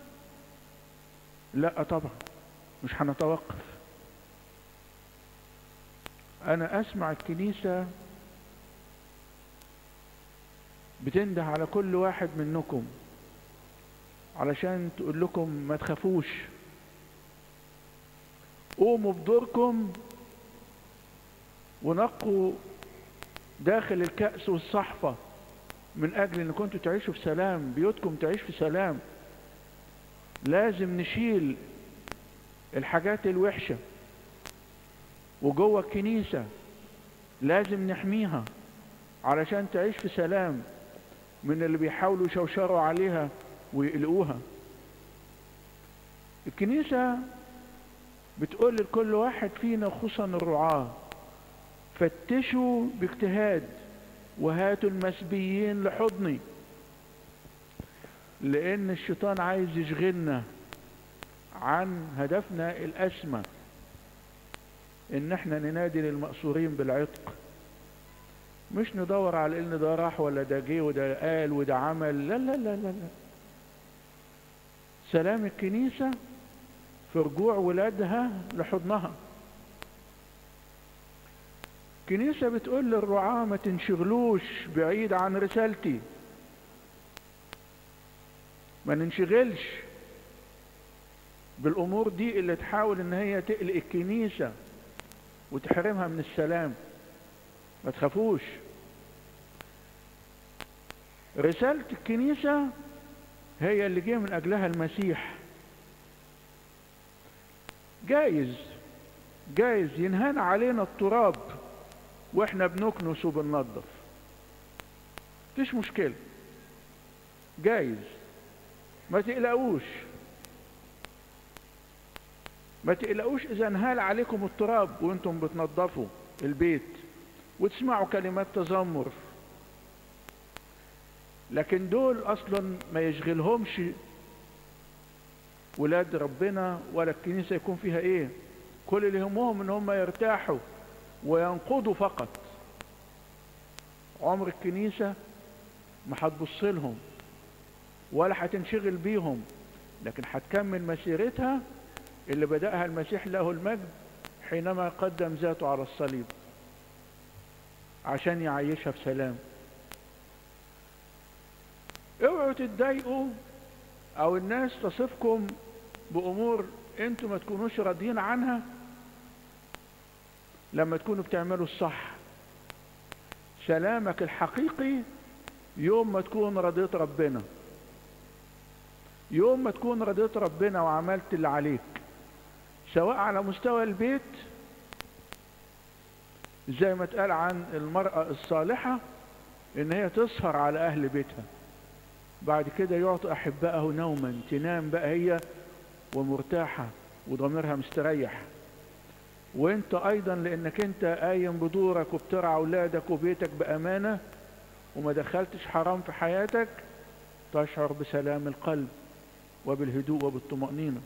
لا طبعا، مش هنتوقف. انا اسمع الكنيسة بتنده على كل واحد منكم علشان تقول لكم ما تخافوش، قوموا بدوركم ونقوا داخل الكأس والصحفة من اجل ان كنتوا تعيشوا في سلام، بيوتكم تعيش في سلام. لازم نشيل الحاجات الوحشة، وجوه الكنيسة لازم نحميها علشان تعيش في سلام من اللي بيحاولوا يشوشروا عليها ويقلقوها. الكنيسة بتقول لكل واحد فينا خصوصا الرعاة فتشوا باجتهاد وهاتوا المسبيين لحضني، لان الشيطان عايز يشغلنا عن هدفنا الاسمى، ان احنا ننادي للمأسورين بالعتق، مش ندور على ان ده راح ولا ده جه وده قال وده عمل. لا لا لا لا لا. سلام الكنيسة في رجوع ولادها لحضنها. الكنيسة بتقول للرعاة ما تنشغلوش بعيد عن رسالتي، ما ننشغلش بالامور دي اللي تحاول ان هي تقلق الكنيسة وتحرمها من السلام. ما تخافوش، رسالة الكنيسة هي اللي جه من اجلها المسيح. جايز جايز ينهان علينا التراب واحنا بنكنس وبننظف، مفيش مشكلة، جايز، ما تقلقوش ما تقلقوش اذا انهال عليكم التراب وانتم بتنظفوا البيت وتسمعوا كلمات تذمر، لكن دول اصلا ما يشغلهمش ولاد ربنا ولا الكنيسة يكون فيها ايه. كل اللي همهم ان هم يرتاحوا وينقضوا فقط. عمر الكنيسة ما هتبص لهم ولا هتنشغل بيهم، لكن هتكمل مسيرتها اللي بدأها المسيح له المجد حينما قدم ذاته على الصليب عشان يعيشها بسلام. اوعوا تتضايقوا او الناس تصفكم بامور انتوا ما تكونوش راضيين عنها لما تكونوا بتعملوا الصح. سلامك الحقيقي يوم ما تكون رضيت ربنا، يوم ما تكون رضيت ربنا وعملت اللي عليك، سواء على مستوى البيت زي ما اتقال عن المرأة الصالحة ان هي تسهر على اهل بيتها، بعد كده يعطي احبائه نوما، تنام بقى هي ومرتاحة وضميرها مستريح. وانت ايضا لانك انت قايم بدورك وبترعى اولادك وبيتك بامانة وما دخلتش حرام في حياتك، تشعر بسلام القلب وبالهدوء وبالطمأنينة.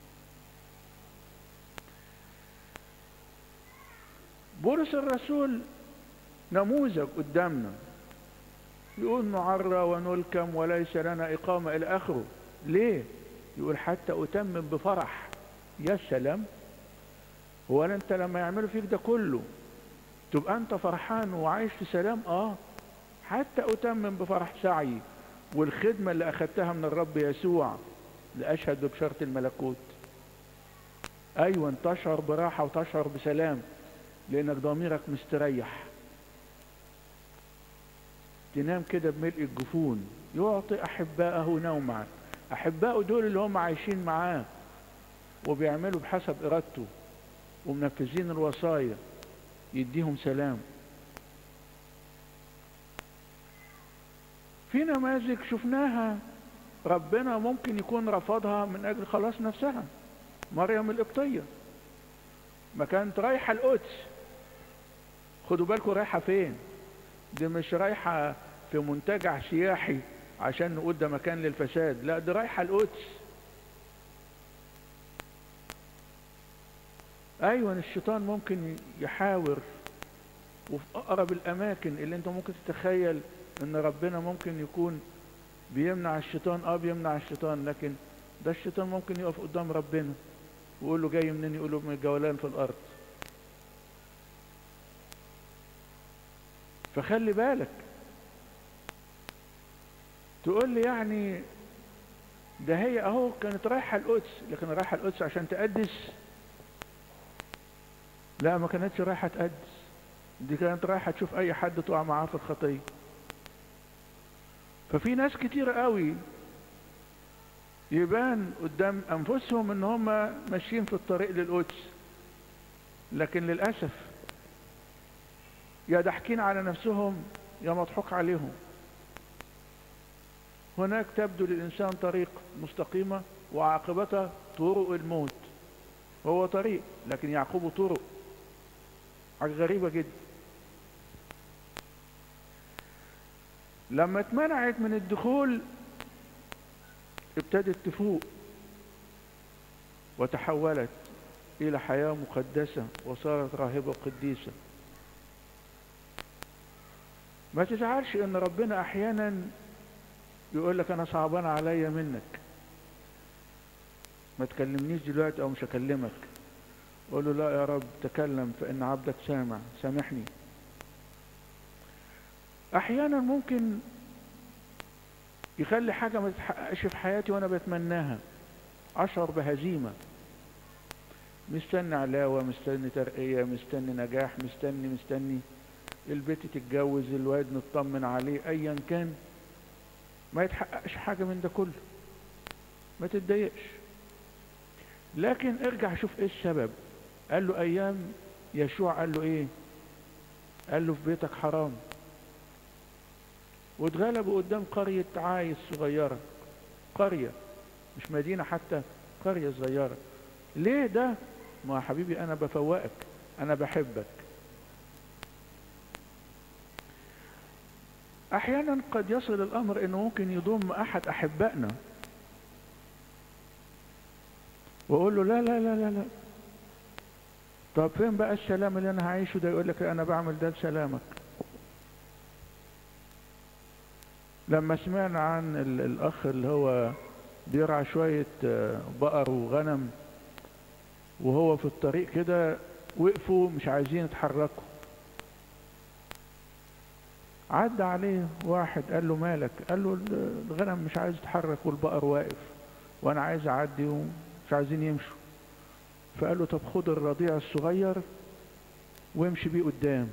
بولس الرسول نموذج قدامنا، يقول نعرى ونلكم وليس لنا إقامة إلى آخره. ليه؟ يقول حتى أتمم بفرح. يا سلام، هو أنت لما يعملوا فيك ده كله تبقى أنت فرحان وعايش في سلام؟ آه، حتى أتمم بفرح سعي والخدمة اللي أخدتها من الرب يسوع لأشهد ببشارة الملكوت. أيوة، تشعر براحة وتشعر بسلام لأنك ضميرك مستريح. تنام كده بملء الجفون. يعطي أحبائه نوما. أحبائه دول اللي هم عايشين معاه وبيعملوا بحسب إرادته ومنفذين الوصايا، يديهم سلام. في نماذج شفناها ربنا ممكن يكون رفضها من أجل خلاص نفسها. مريم القبطية ما كانت رايحة القدس، خدوا بالكم رايحة فين؟ دي مش رايحة في منتجع سياحي عشان نقول ده مكان للفساد، لا، دي رايحة القدس. ايوه، الشيطان ممكن يحاور وفي اقرب الاماكن اللي انت ممكن تتخيل ان ربنا ممكن يكون بيمنع الشيطان. اه بيمنع الشيطان، لكن ده الشيطان ممكن يقف قدام ربنا ويقول له جاي منين؟ يقول له من الجولان في الارض. فخلي بالك. تقول لي يعني ده هي اهو كانت رايحة القدس، لكن رايحة القدس عشان تقدس؟ لا، ما كانتش رايحة تقدس، دي كانت رايحة تشوف اي حد تقع معاه في الخطية. ففي ناس كتير قوي يبان قدام انفسهم ان هم ماشيين في الطريق للقدس، لكن للأسف يا ضاحكين على نفسهم يا مضحوك عليهم. هناك تبدو للإنسان طريق مستقيمة وعاقبتها طرق الموت. هو طريق لكن يعقوب طرق. حاجة غريبة جدا. لما اتمنعت من الدخول ابتدت تفوق وتحولت إلى حياة مقدسة وصارت راهبة قديسة. ما تزعلش ان ربنا احيانا يقول لك انا صعبان عليا منك، ما تكلمنيش دلوقتي او مش هكلمك. قول له لا يا رب تكلم فان عبدك سامع، سامحني. احيانا ممكن يخلي حاجة ما تتحققش في حياتي وانا بتمناها، اشعر بهزيمة، مستني علاوة، مستني ترقية، مستني نجاح، مستني مستني البيت تتجوز، الواد نطمن عليه، ايا كان، ما يتحققش حاجة من ده كله. ما تتضايقش، لكن ارجع شوف ايه السبب. قال له ايام يشوع، قال له ايه؟ قال له في بيتك حرام، واتغلبوا قدام قرية عاي الصغيرة، قرية مش مدينة حتى، قرية صغيرة. ليه ده؟ ما يا حبيبي انا بفوقك، انا بحبك. احيانا قد يصل الامر انه ممكن يضم احد احبائنا واقول له لا لا لا لا لا، طب فين بقى السلام اللي انا هعيشه ده؟ يقول لك انا بعمل ده لسلامك. لما سمعنا عن الاخ اللي هو بيرعى شوية بقر وغنم وهو في الطريق كده وقفوا مش عايزين يتحركوا، عدى عليه واحد قال له مالك؟ قال له الغنم مش عايز يتحرك والبقر واقف وانا عايز اعدي ومش عايزين يمشوا. فقال له طب خد الرضيع الصغير وامشي بيه قدام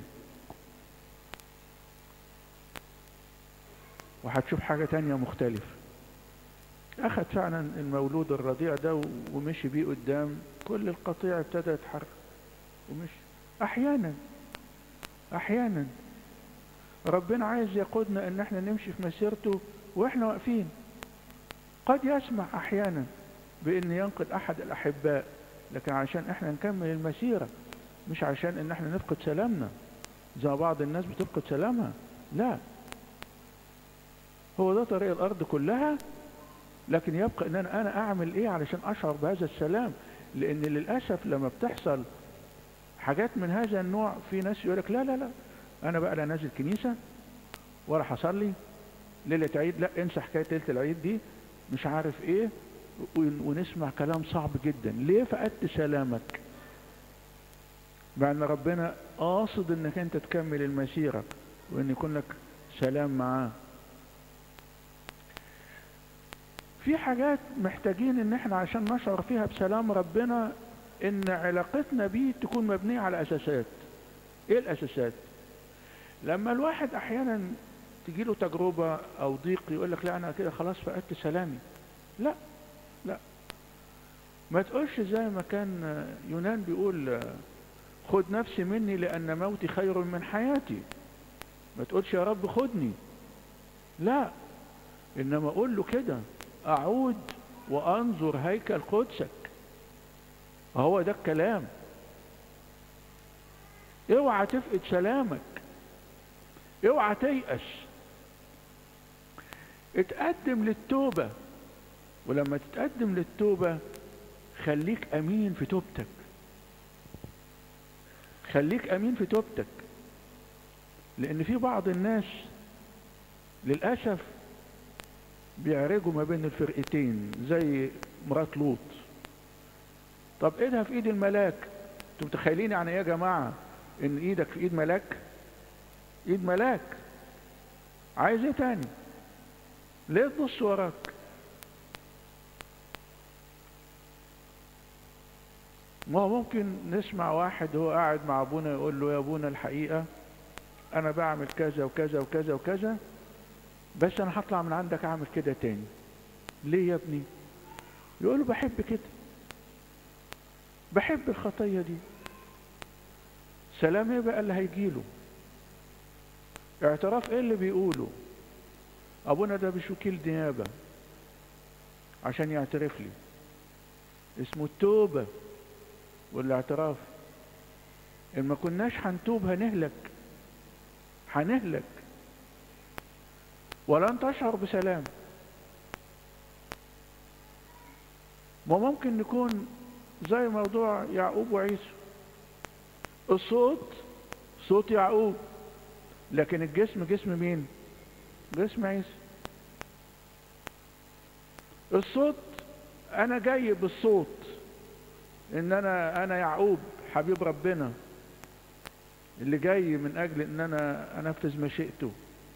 وهتشوف حاجة تانية مختلفة. اخد فعلا المولود الرضيع ده ومشي بيه قدام، كل القطيع ابتدى يتحرك ومشي. احيانا احيانا ربنا عايز يقودنا ان احنا نمشي في مسيرته واحنا واقفين. قد يسمح احيانا بان ينقذ احد الاحباء، لكن عشان احنا نكمل المسيرة، مش عشان ان احنا نفقد سلامنا زي بعض الناس بتفقد سلامها. لا، هو ده طريق الارض كلها، لكن يبقى ان انا انا اعمل ايه علشان اشعر بهذا السلام. لان للاسف لما بتحصل حاجات من هذا النوع، في ناس يقولك لا لا لا انا بقى لا نازل كنيسة ولا حصل لي ليلة عيد، لا انسى حكاية ليلة العيد دي، مش عارف ايه، ونسمع كلام صعب جدا. ليه فقدت سلامك؟ مع ان ربنا قاصد انك انت تكمل المسيرة وان يكون لك سلام معاه. في حاجات محتاجين ان احنا عشان نشعر فيها بسلام ربنا ان علاقتنا بيه تكون مبنية على اساسات. ايه الاساسات؟ لما الواحد احيانا تجيله تجربة او ضيق يقول لك لا انا كده خلاص فقدت سلامي. لا لا، ما تقولش زي ما كان يونان بيقول خد نفسي مني لان موتي خير من حياتي. ما تقولش يا رب خدني، لا، انما اقول له كده اعود وانظر هيكل قدسك. هو ده الكلام. اوعى تفقد سلامك، اوعى تيأس، اتقدم للتوبة. ولما تتقدم للتوبة خليك امين في توبتك، خليك امين في توبتك. لان في بعض الناس للأسف بيعرجوا ما بين الفرقتين زي مرات لوط. طب ايدها في ايد الملاك، انتوا متخيلين يعني ايه يا جماعة ان ايدك في ايد ملاك؟ ايد ملاك، عايز ايه تاني؟ ليه تبص وراك؟ ما هو ممكن نسمع واحد هو قاعد مع ابونا يقول له يا ابونا الحقيقة انا بعمل كذا وكذا وكذا وكذا، بس انا هطلع من عندك اعمل كده تاني. ليه يا ابني؟ يقول له بحب كده، بحب الخطية دي. سلام ايه بقى اللي هيجيله؟ اعتراف ايه اللي بيقوله؟ ابونا ده مش وكيل نيابة عشان يعترف لي، اسمه التوبة. والاعتراف. إن ما كناش هنتوب هنهلك، هنهلك ولن تشعر بسلام. ما ممكن نكون زي موضوع يعقوب وعيسو، الصوت صوت يعقوب لكن الجسم جسم مين؟ جسم عيسو. الصوت انا جاي بالصوت ان انا انا يعقوب حبيب ربنا اللي جاي من اجل ان انا انفذ مشيئته،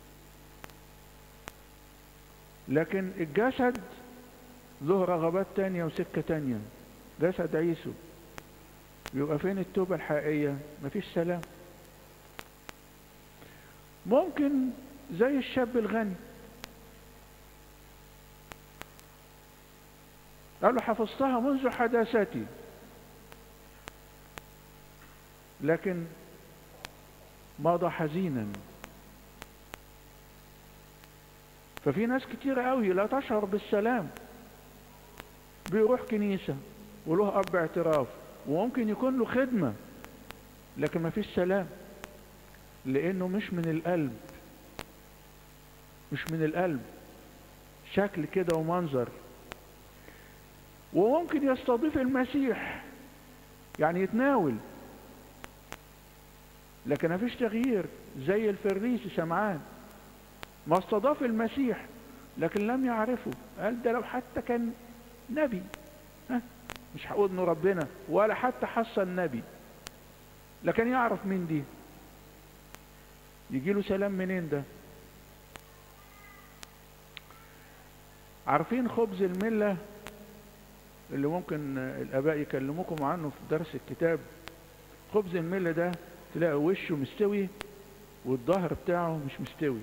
لكن الجسد له رغبات تانية وسكة تانية. جسد عيسو يبقى فين التوبة الحقيقية؟ مفيش سلام. ممكن زي الشاب الغني قال له حفظتها منذ حداثتي، لكن مضى حزينا. ففي ناس كتير قوي لا تشعر بالسلام، بيروح كنيسة وله اب اعتراف وممكن يكون له خدمة لكن ما فيش سلام، لانه مش من القلب، مش من القلب، شكل كده ومنظر. وممكن يستضيف المسيح يعني يتناول لكن ما فيش تغيير، زي الفريسي سمعان ما استضاف المسيح لكن لم يعرفه. قال ده لو حتى كان نبي، ها مش هقول انه ربنا ولا حتى حصل نبي، لكن يعرف مين دي، يجي له سلام منين ده؟ عارفين خبز الملة اللي ممكن الاباء يكلموكم عنه في درس الكتاب؟ خبز الملة ده تلاقي وشه مستوي والظهر بتاعه مش مستوي،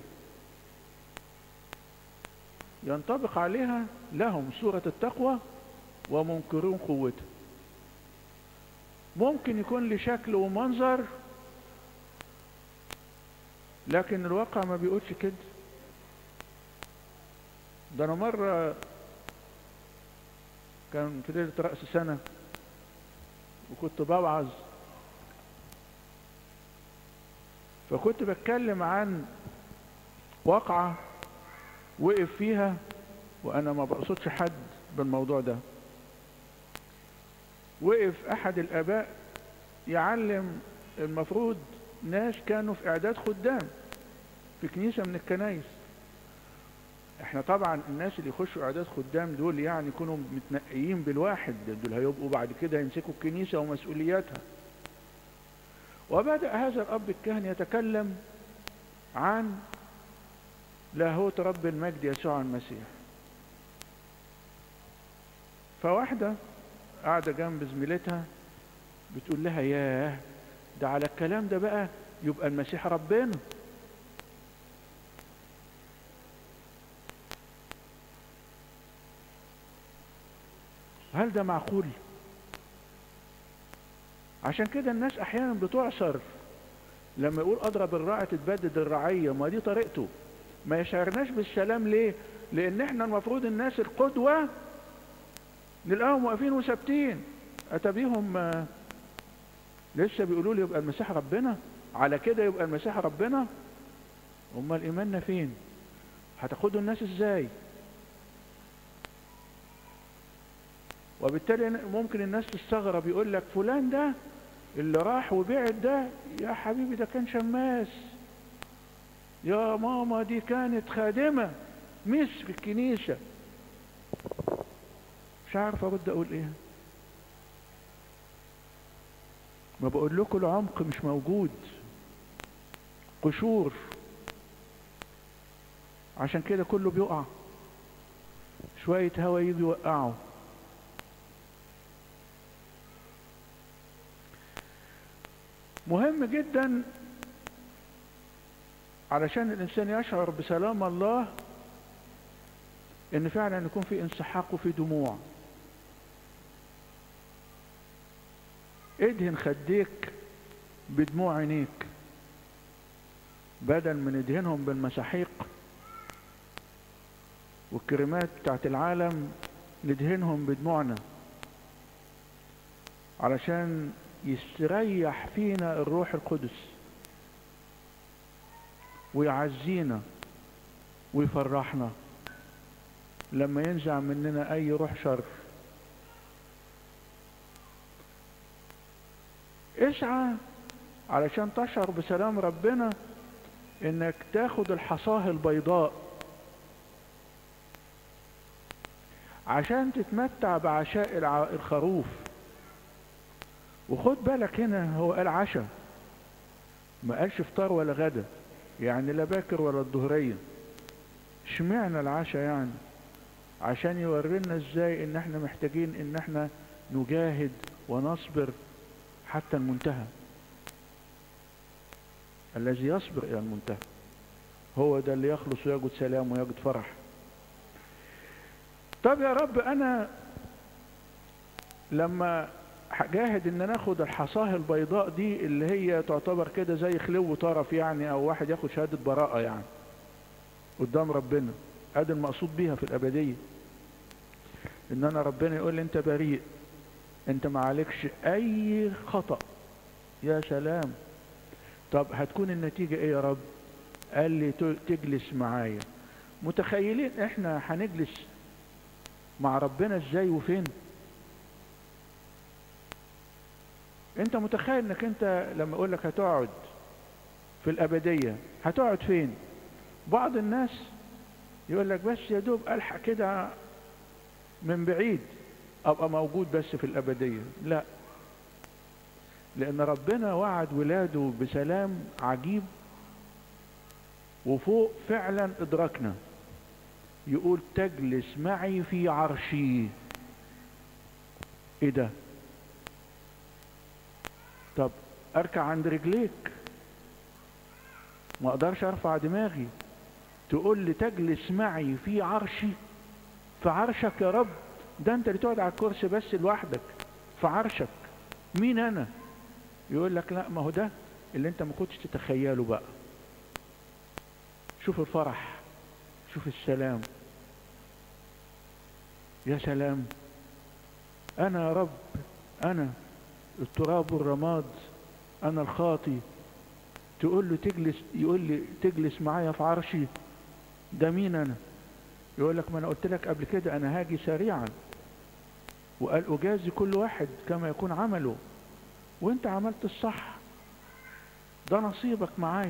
ينطبق عليها لهم سورة التقوى ومنكرون قوتها. ممكن يكون لي شكل ومنظر لكن الواقع ما بيقولش كده. ده انا مرة كان في ليلة رأس سنة وكنت بوعظ، فكنت بتكلم عن واقعة وقف فيها، وانا ما بقصدش حد بالموضوع ده، وقف احد الاباء يعلم المفروض ناس كانوا في اعداد خدام في كنيسة من الكنايس. احنا طبعا الناس اللي يخشوا اعداد خدام دول يعني يكونوا متنقيين بالواحد، دول هيبقوا بعد كده يمسكوا الكنيسة ومسؤولياتها. وبدأ هذا الاب الكاهن يتكلم عن لاهوت رب المجد يسوع المسيح. فواحدة قاعدة جنب زميلتها بتقول لها ياه ده على الكلام ده بقى يبقى المسيح ربنا. هل ده معقول؟ عشان كده الناس احيانا بتعصر لما يقول اضرب الراعي تتبدد الرعية، ما دي طريقته. ما يشعرناش بالسلام ليه؟ لان احنا المفروض الناس القدوة نلقاهم واقفين وثابتين، اتبيهم آه لسه بيقولوا لي يبقى المسيح ربنا، على كده يبقى المسيح ربنا. امال ايماننا فين؟ هتاخدوا الناس ازاي؟ وبالتالي ممكن الناس تستغرب، يقول لك فلان ده اللي راح وبعد ده يا حبيبي ده كان شماس، يا ماما دي كانت خادمة مس في الكنيسة. مش عارف ارد اقول ايه. ما بقول لكم العمق مش موجود، قشور، عشان كده كله بيقع، شوية هوا يجي يوقعه. مهم جدا علشان الانسان يشعر بسلام الله ان فعلا يكون في انسحاق وفي دموع. ادهن خديك بدموع عينيك بدل من ادهنهم بالمساحيق والكريمات بتاعت العالم، ندهنهم بدموعنا. علشان يستريح فينا الروح القدس ويعزينا ويفرحنا لما ينزع مننا اي روح شر. اسعى علشان تشعر بسلام ربنا انك تاخد الحصاه البيضاء عشان تتمتع بعشاء الخروف. وخد بالك هنا هو قال عشاء، ما قالش فطار ولا غدا، يعني لا باكر ولا الظهرية. اشمعنى العشاء يعني؟ عشان يورينا ازاي ان احنا محتاجين ان احنا نجاهد ونصبر حتى المنتهى. الذي يصبر الى المنتهى هو ده اللي يخلص ويجد سلام ويجد فرح. طب يا رب انا لما جاهد ان انا اخد الحصاه البيضاء دي اللي هي تعتبر كده زي خلو طرف يعني، او واحد ياخد شهادة براءة يعني قدام ربنا، ادي المقصود بيها في الابدية، ان انا ربنا يقول لي انت بريء، انت ما عليكش اي خطأ. يا سلام. طب هتكون النتيجة ايه يا رب؟ قال لي تجلس معايا. متخيلين احنا هنجلس مع ربنا ازاي وفين؟ انت متخيل انك انت لما اقول لك هتقعد في الابدية هتقعد فين؟ بعض الناس يقول لك بس يا دوب الحق كده من بعيد ابقى موجود بس في الابدية. لا، لان ربنا وعد ولاده بسلام عجيب وفوق فعلا ادراكنا. يقول تجلس معي في عرشي. ايه ده؟ طب اركع عند رجليك، ما اقدرش ارفع دماغي، تقول لي تجلس معي في عرشي؟ في عرشك يا رب؟ ده انت اللي تقعد على الكرسي بس لوحدك في عرشك، مين انا؟ يقول لك لا، ما هو ده اللي انت ما كنتش تتخيله بقى. شوف الفرح، شوف السلام. يا سلام. انا يا رب، انا التراب والرماد، انا الخاطي، تقول له تجلس، يقول لي تجلس معايا في عرشي؟ ده مين انا؟ يقول لك ما انا قلت لك قبل كده انا هاجي سريعا، وقال اجازي كل واحد كما يكون عمله، وانت عملت الصح، ده نصيبك معايا.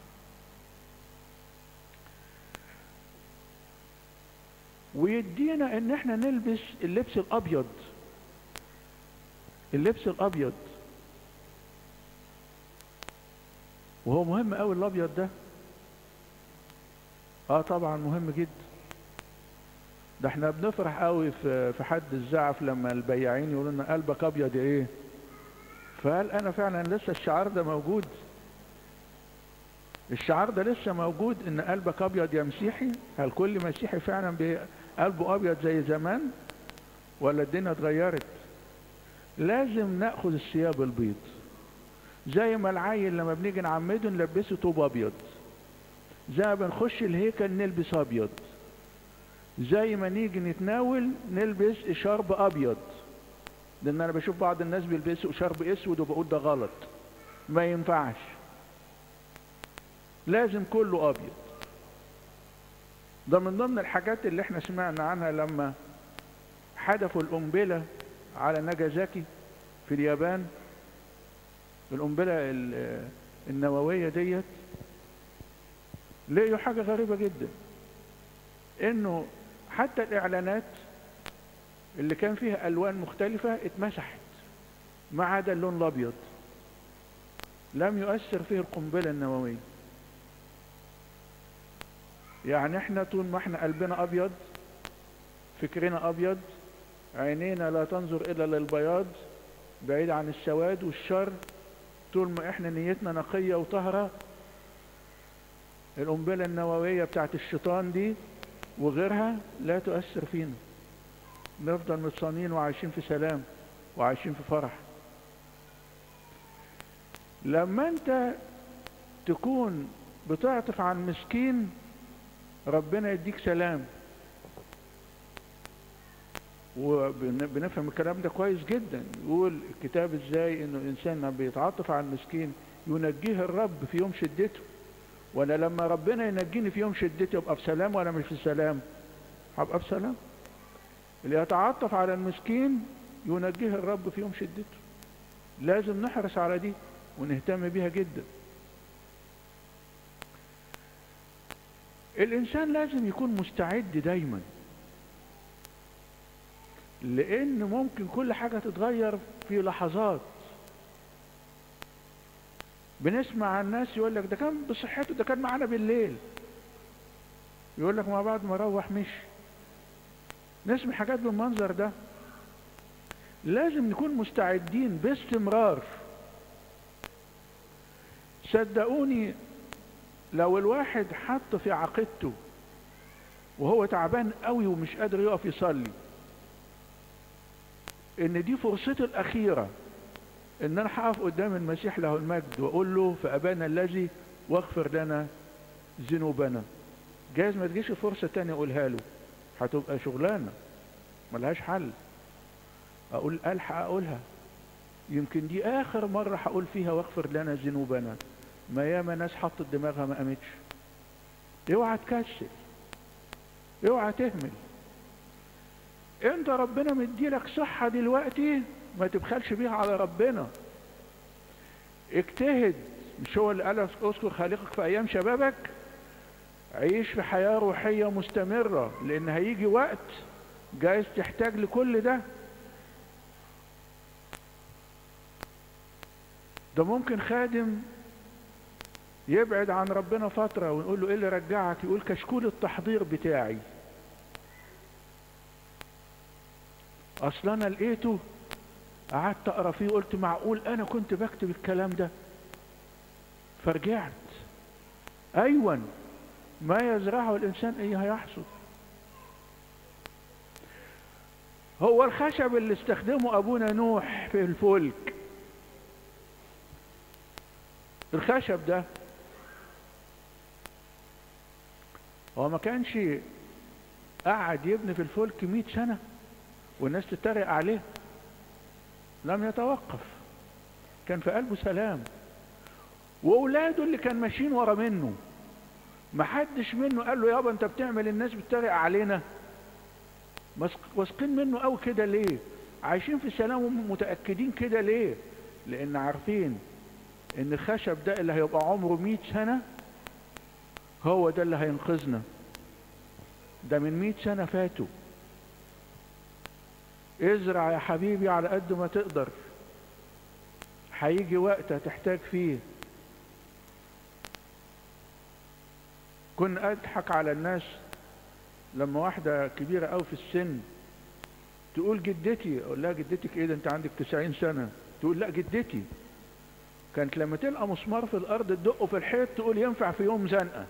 ويدينا ان احنا نلبس اللبس الابيض، اللبس الابيض. وهو مهم قوي الابيض ده. اه طبعا مهم جدا. ده احنا بنفرح قوي في في حد الزعف لما البياعين يقولوا لنا قلبك ابيض ايه. فقال انا فعلا لسه الشعار ده موجود، الشعار ده لسه موجود، ان قلبك ابيض يا مسيحي. هل كل مسيحي فعلا قلبه ابيض زي زمان ولا الدنيا اتغيرت؟ لازم ناخذ الثياب البيض، زي ما العيل لما بنيجي نعمده نلبسه طوب ابيض، زي ما بنخش الهيكل نلبس ابيض، زي ما نيجي نتناول نلبس شرب ابيض. لان انا بشوف بعض الناس بيلبسوا شرب اسود وبقول ده غلط، ما ينفعش، لازم كله ابيض. ده من ضمن الحاجات اللي احنا سمعنا عنها لما حدفوا القنبله على ناجازاكي في اليابان، القنبله النوويه ديت. لقيوا حاجه غريبه جدا، انه حتى الاعلانات اللي كان فيها الوان مختلفه اتمسحت ما عدا اللون الابيض، لم يؤثر فيه القنبله النوويه. يعني احنا طول ما احنا قلبنا ابيض، فكرنا ابيض، عينينا لا تنظر الا للبياض بعيد عن السواد والشر، طول ما احنا نيتنا نقية وطهرة، القنبلة النووية بتاعت الشيطان دي وغيرها لا تؤثر فينا، نفضل متصانين وعايشين في سلام وعايشين في فرح. لما انت تكون بتعطف عن مسكين ربنا يديك سلام. وبنفهم الكلام ده كويس جدا. يقول الكتاب ازاي انه الانسان لما بيتعاطف على المسكين ينجيه الرب في يوم شدته. وانا لما ربنا ينجيني في يوم شدتي ابقى في سلام ولا مش في سلام؟ هبقى في سلام. اللي يتعاطف على المسكين ينجيه الرب في يوم شدته. لازم نحرص على دي ونهتم بيها جدا. الانسان لازم يكون مستعد دايما، لان ممكن كل حاجة تتغير في لحظات. بنسمع عن الناس يقول لك ده كان بصحته، ده كان معانا بالليل، يقول لك ما بعد ما روح مش. نسمع حاجات بالمنظر ده. لازم نكون مستعدين باستمرار. صدقوني لو الواحد حط في عقيدته وهو تعبان قوي ومش قادر يقف يصلي ان دي فرصته الاخيرة ان انا هقف قدام المسيح له المجد واقول له فابانا الذي واغفر لنا ذنوبنا، جايز ما تجيش فرصة تانية اقولها له، هتبقى شغلانة ملهاش حل. اقول الحق اقولها، يمكن دي اخر مرة هقول فيها واغفر لنا ذنوبنا. ما ياما ناس حطت دماغها ما قامتش. اوعى تكسل، اوعى تهمل. انت ربنا مديلك صحة دلوقتي ما تبخلش بيها على ربنا. اجتهد، مش هو اللي قال اذكر خالقك في ايام شبابك؟ عيش في حياة روحية مستمرة، لان هيجي وقت جايز تحتاج لكل ده. ده ممكن خادم يبعد عن ربنا فترة ونقول له ايه اللي رجعك؟ يقول كشكول التحضير بتاعي، اصلا انا لقيته قعدت اقرا فيه قلت معقول انا كنت بكتب الكلام ده، فرجعت. ايوه، ما يزرعه الانسان ايه هيحصد. هو الخشب اللي استخدمه ابونا نوح في الفلك، الخشب ده هو ما كانش قعد يبني في الفلك مئة سنة والناس تتريق عليه؟ لم يتوقف، كان في قلبه سلام. واولاده اللي كان ماشيين ورا منه محدش منه قال له يابا انت بتعمل الناس بتتريق علينا. واثقين منه قوي كده ليه؟ عايشين في سلام ومتأكدين كده ليه؟ لان عارفين ان الخشب ده اللي هيبقى عمره مئة سنة هو ده اللي هينقذنا. ده من مئة سنة فاتوا. ازرع يا حبيبي على قد ما تقدر، هيجي وقت هتحتاج فيه. كنا اضحك على الناس لما واحدة كبيرة قوي في السن تقول جدتي، اقول لها جدتك ايه ده انت عندك تسعين سنة؟ تقول لا جدتي كانت لما تلقى مسمار في الارض تدقه في الحيط تقول ينفع في يوم زنقة.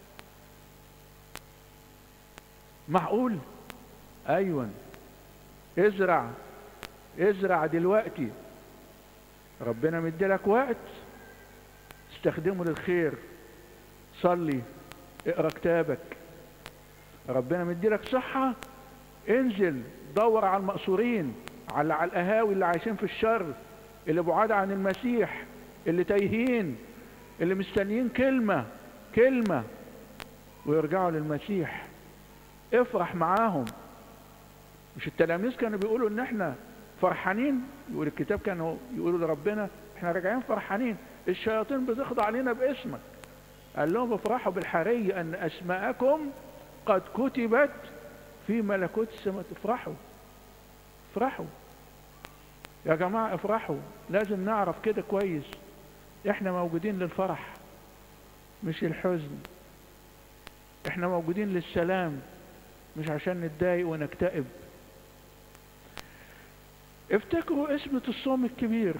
معقول؟ ايوه. ازرع ازرع دلوقتي، ربنا مديلك وقت استخدمه للخير. صلي، اقرا كتابك. ربنا مديلك صحة، انزل دور على المقصورين، على على القهاوي اللي عايشين في الشر، اللي بعاد عن المسيح، اللي تايهين، اللي مستنيين كلمة كلمة ويرجعوا للمسيح. افرح معاهم. مش التلاميذ كانوا بيقولوا ان احنا فرحانين؟ يقول الكتاب كانوا يقولوا لربنا احنا راجعين فرحانين، الشياطين بتخضع علينا باسمك. قال لهم افرحوا بالحري ان اسماءكم قد كتبت في ملكوت السماء. افرحوا افرحوا يا جماعة، افرحوا. لازم نعرف كده كويس احنا موجودين للفرح مش الحزن. احنا موجودين للسلام مش عشان نتضايق ونكتئب. افتكروا اسمة الصوم الكبير.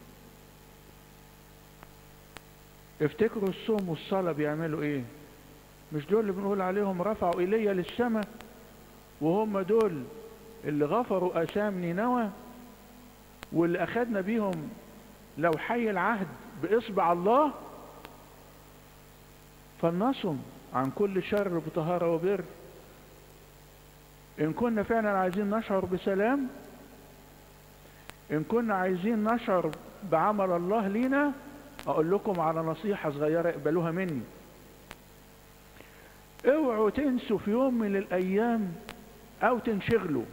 افتكروا الصوم والصلاة بيعملوا ايه؟ مش دول اللي بنقول عليهم رفعوا ايليا للسماء؟ وهم دول اللي غفروا آثام نينوى، واللي اخدنا بيهم لو حي العهد باصبع الله. فلنصم عن كل شر بطهارة وبر. ان كنا فعلا عايزين نشعر بسلام، ان كنا عايزين نشعر بعمل الله لينا، اقول لكم على نصيحة صغيرة اقبلوها مني. اوعوا تنسوا في يوم من الايام او تنشغلوا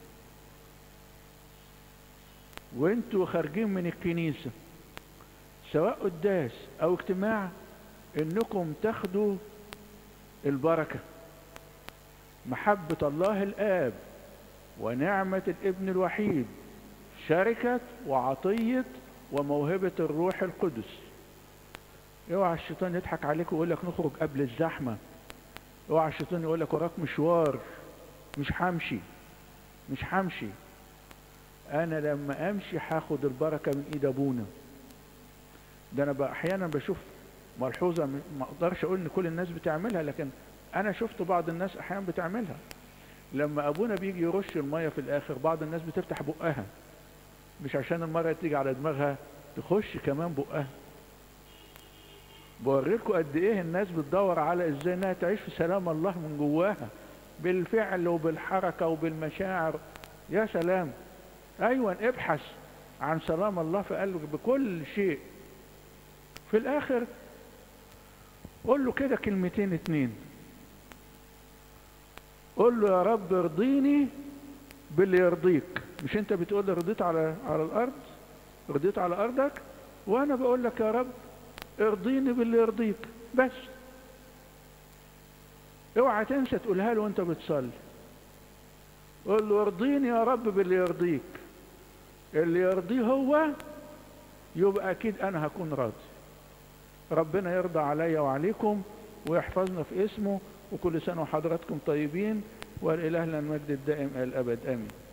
وانتوا خارجين من الكنيسة سواء قداس او اجتماع، انكم تاخدوا البركة، محبة الله الآب ونعمة الابن الوحيد، شركة وعطية وموهبة الروح القدس. اوعى الشيطان يضحك عليك ويقول لك نخرج قبل الزحمة، اوعى الشيطان يقول لك وراك مشوار مش همشي مش همشي. انا لما امشي هاخد البركة من ايد ابونا. ده انا بقى احيانا بشوف ملحوظة ما اقدرش اقول ان كل الناس بتعملها، لكن انا شفت بعض الناس احيانا بتعملها. لما ابونا بيجي يرش المية في الاخر بعض الناس بتفتح بقها، مش عشان المية تيجي على دماغها، تخش كمان بقها. بوريكم قد ايه الناس بتدور على ازاي انها تعيش في سلام الله من جواها، بالفعل وبالحركة وبالمشاعر. يا سلام، ايوه ابحث عن سلام الله في قلبك بكل شيء. في الاخر قول له كده كلمتين اتنين، قول له يا رب ارضيني باللي يرضيك. مش انت بتقول رضيت على على الارض، رضيت على ارضك، وانا بقول لك يا رب ارضيني باللي يرضيك بس. اوعى تنسى تقولها له وانت بتصلي، قول له ارضيني يا رب باللي يرضيك. اللي يرضيه هو يبقى اكيد انا هكون راضي. ربنا يرضى عليا وعليكم ويحفظنا في اسمه، وكل سنة وحضراتكم طيبين، والإله لنا المجد الدائم الأبد آمين.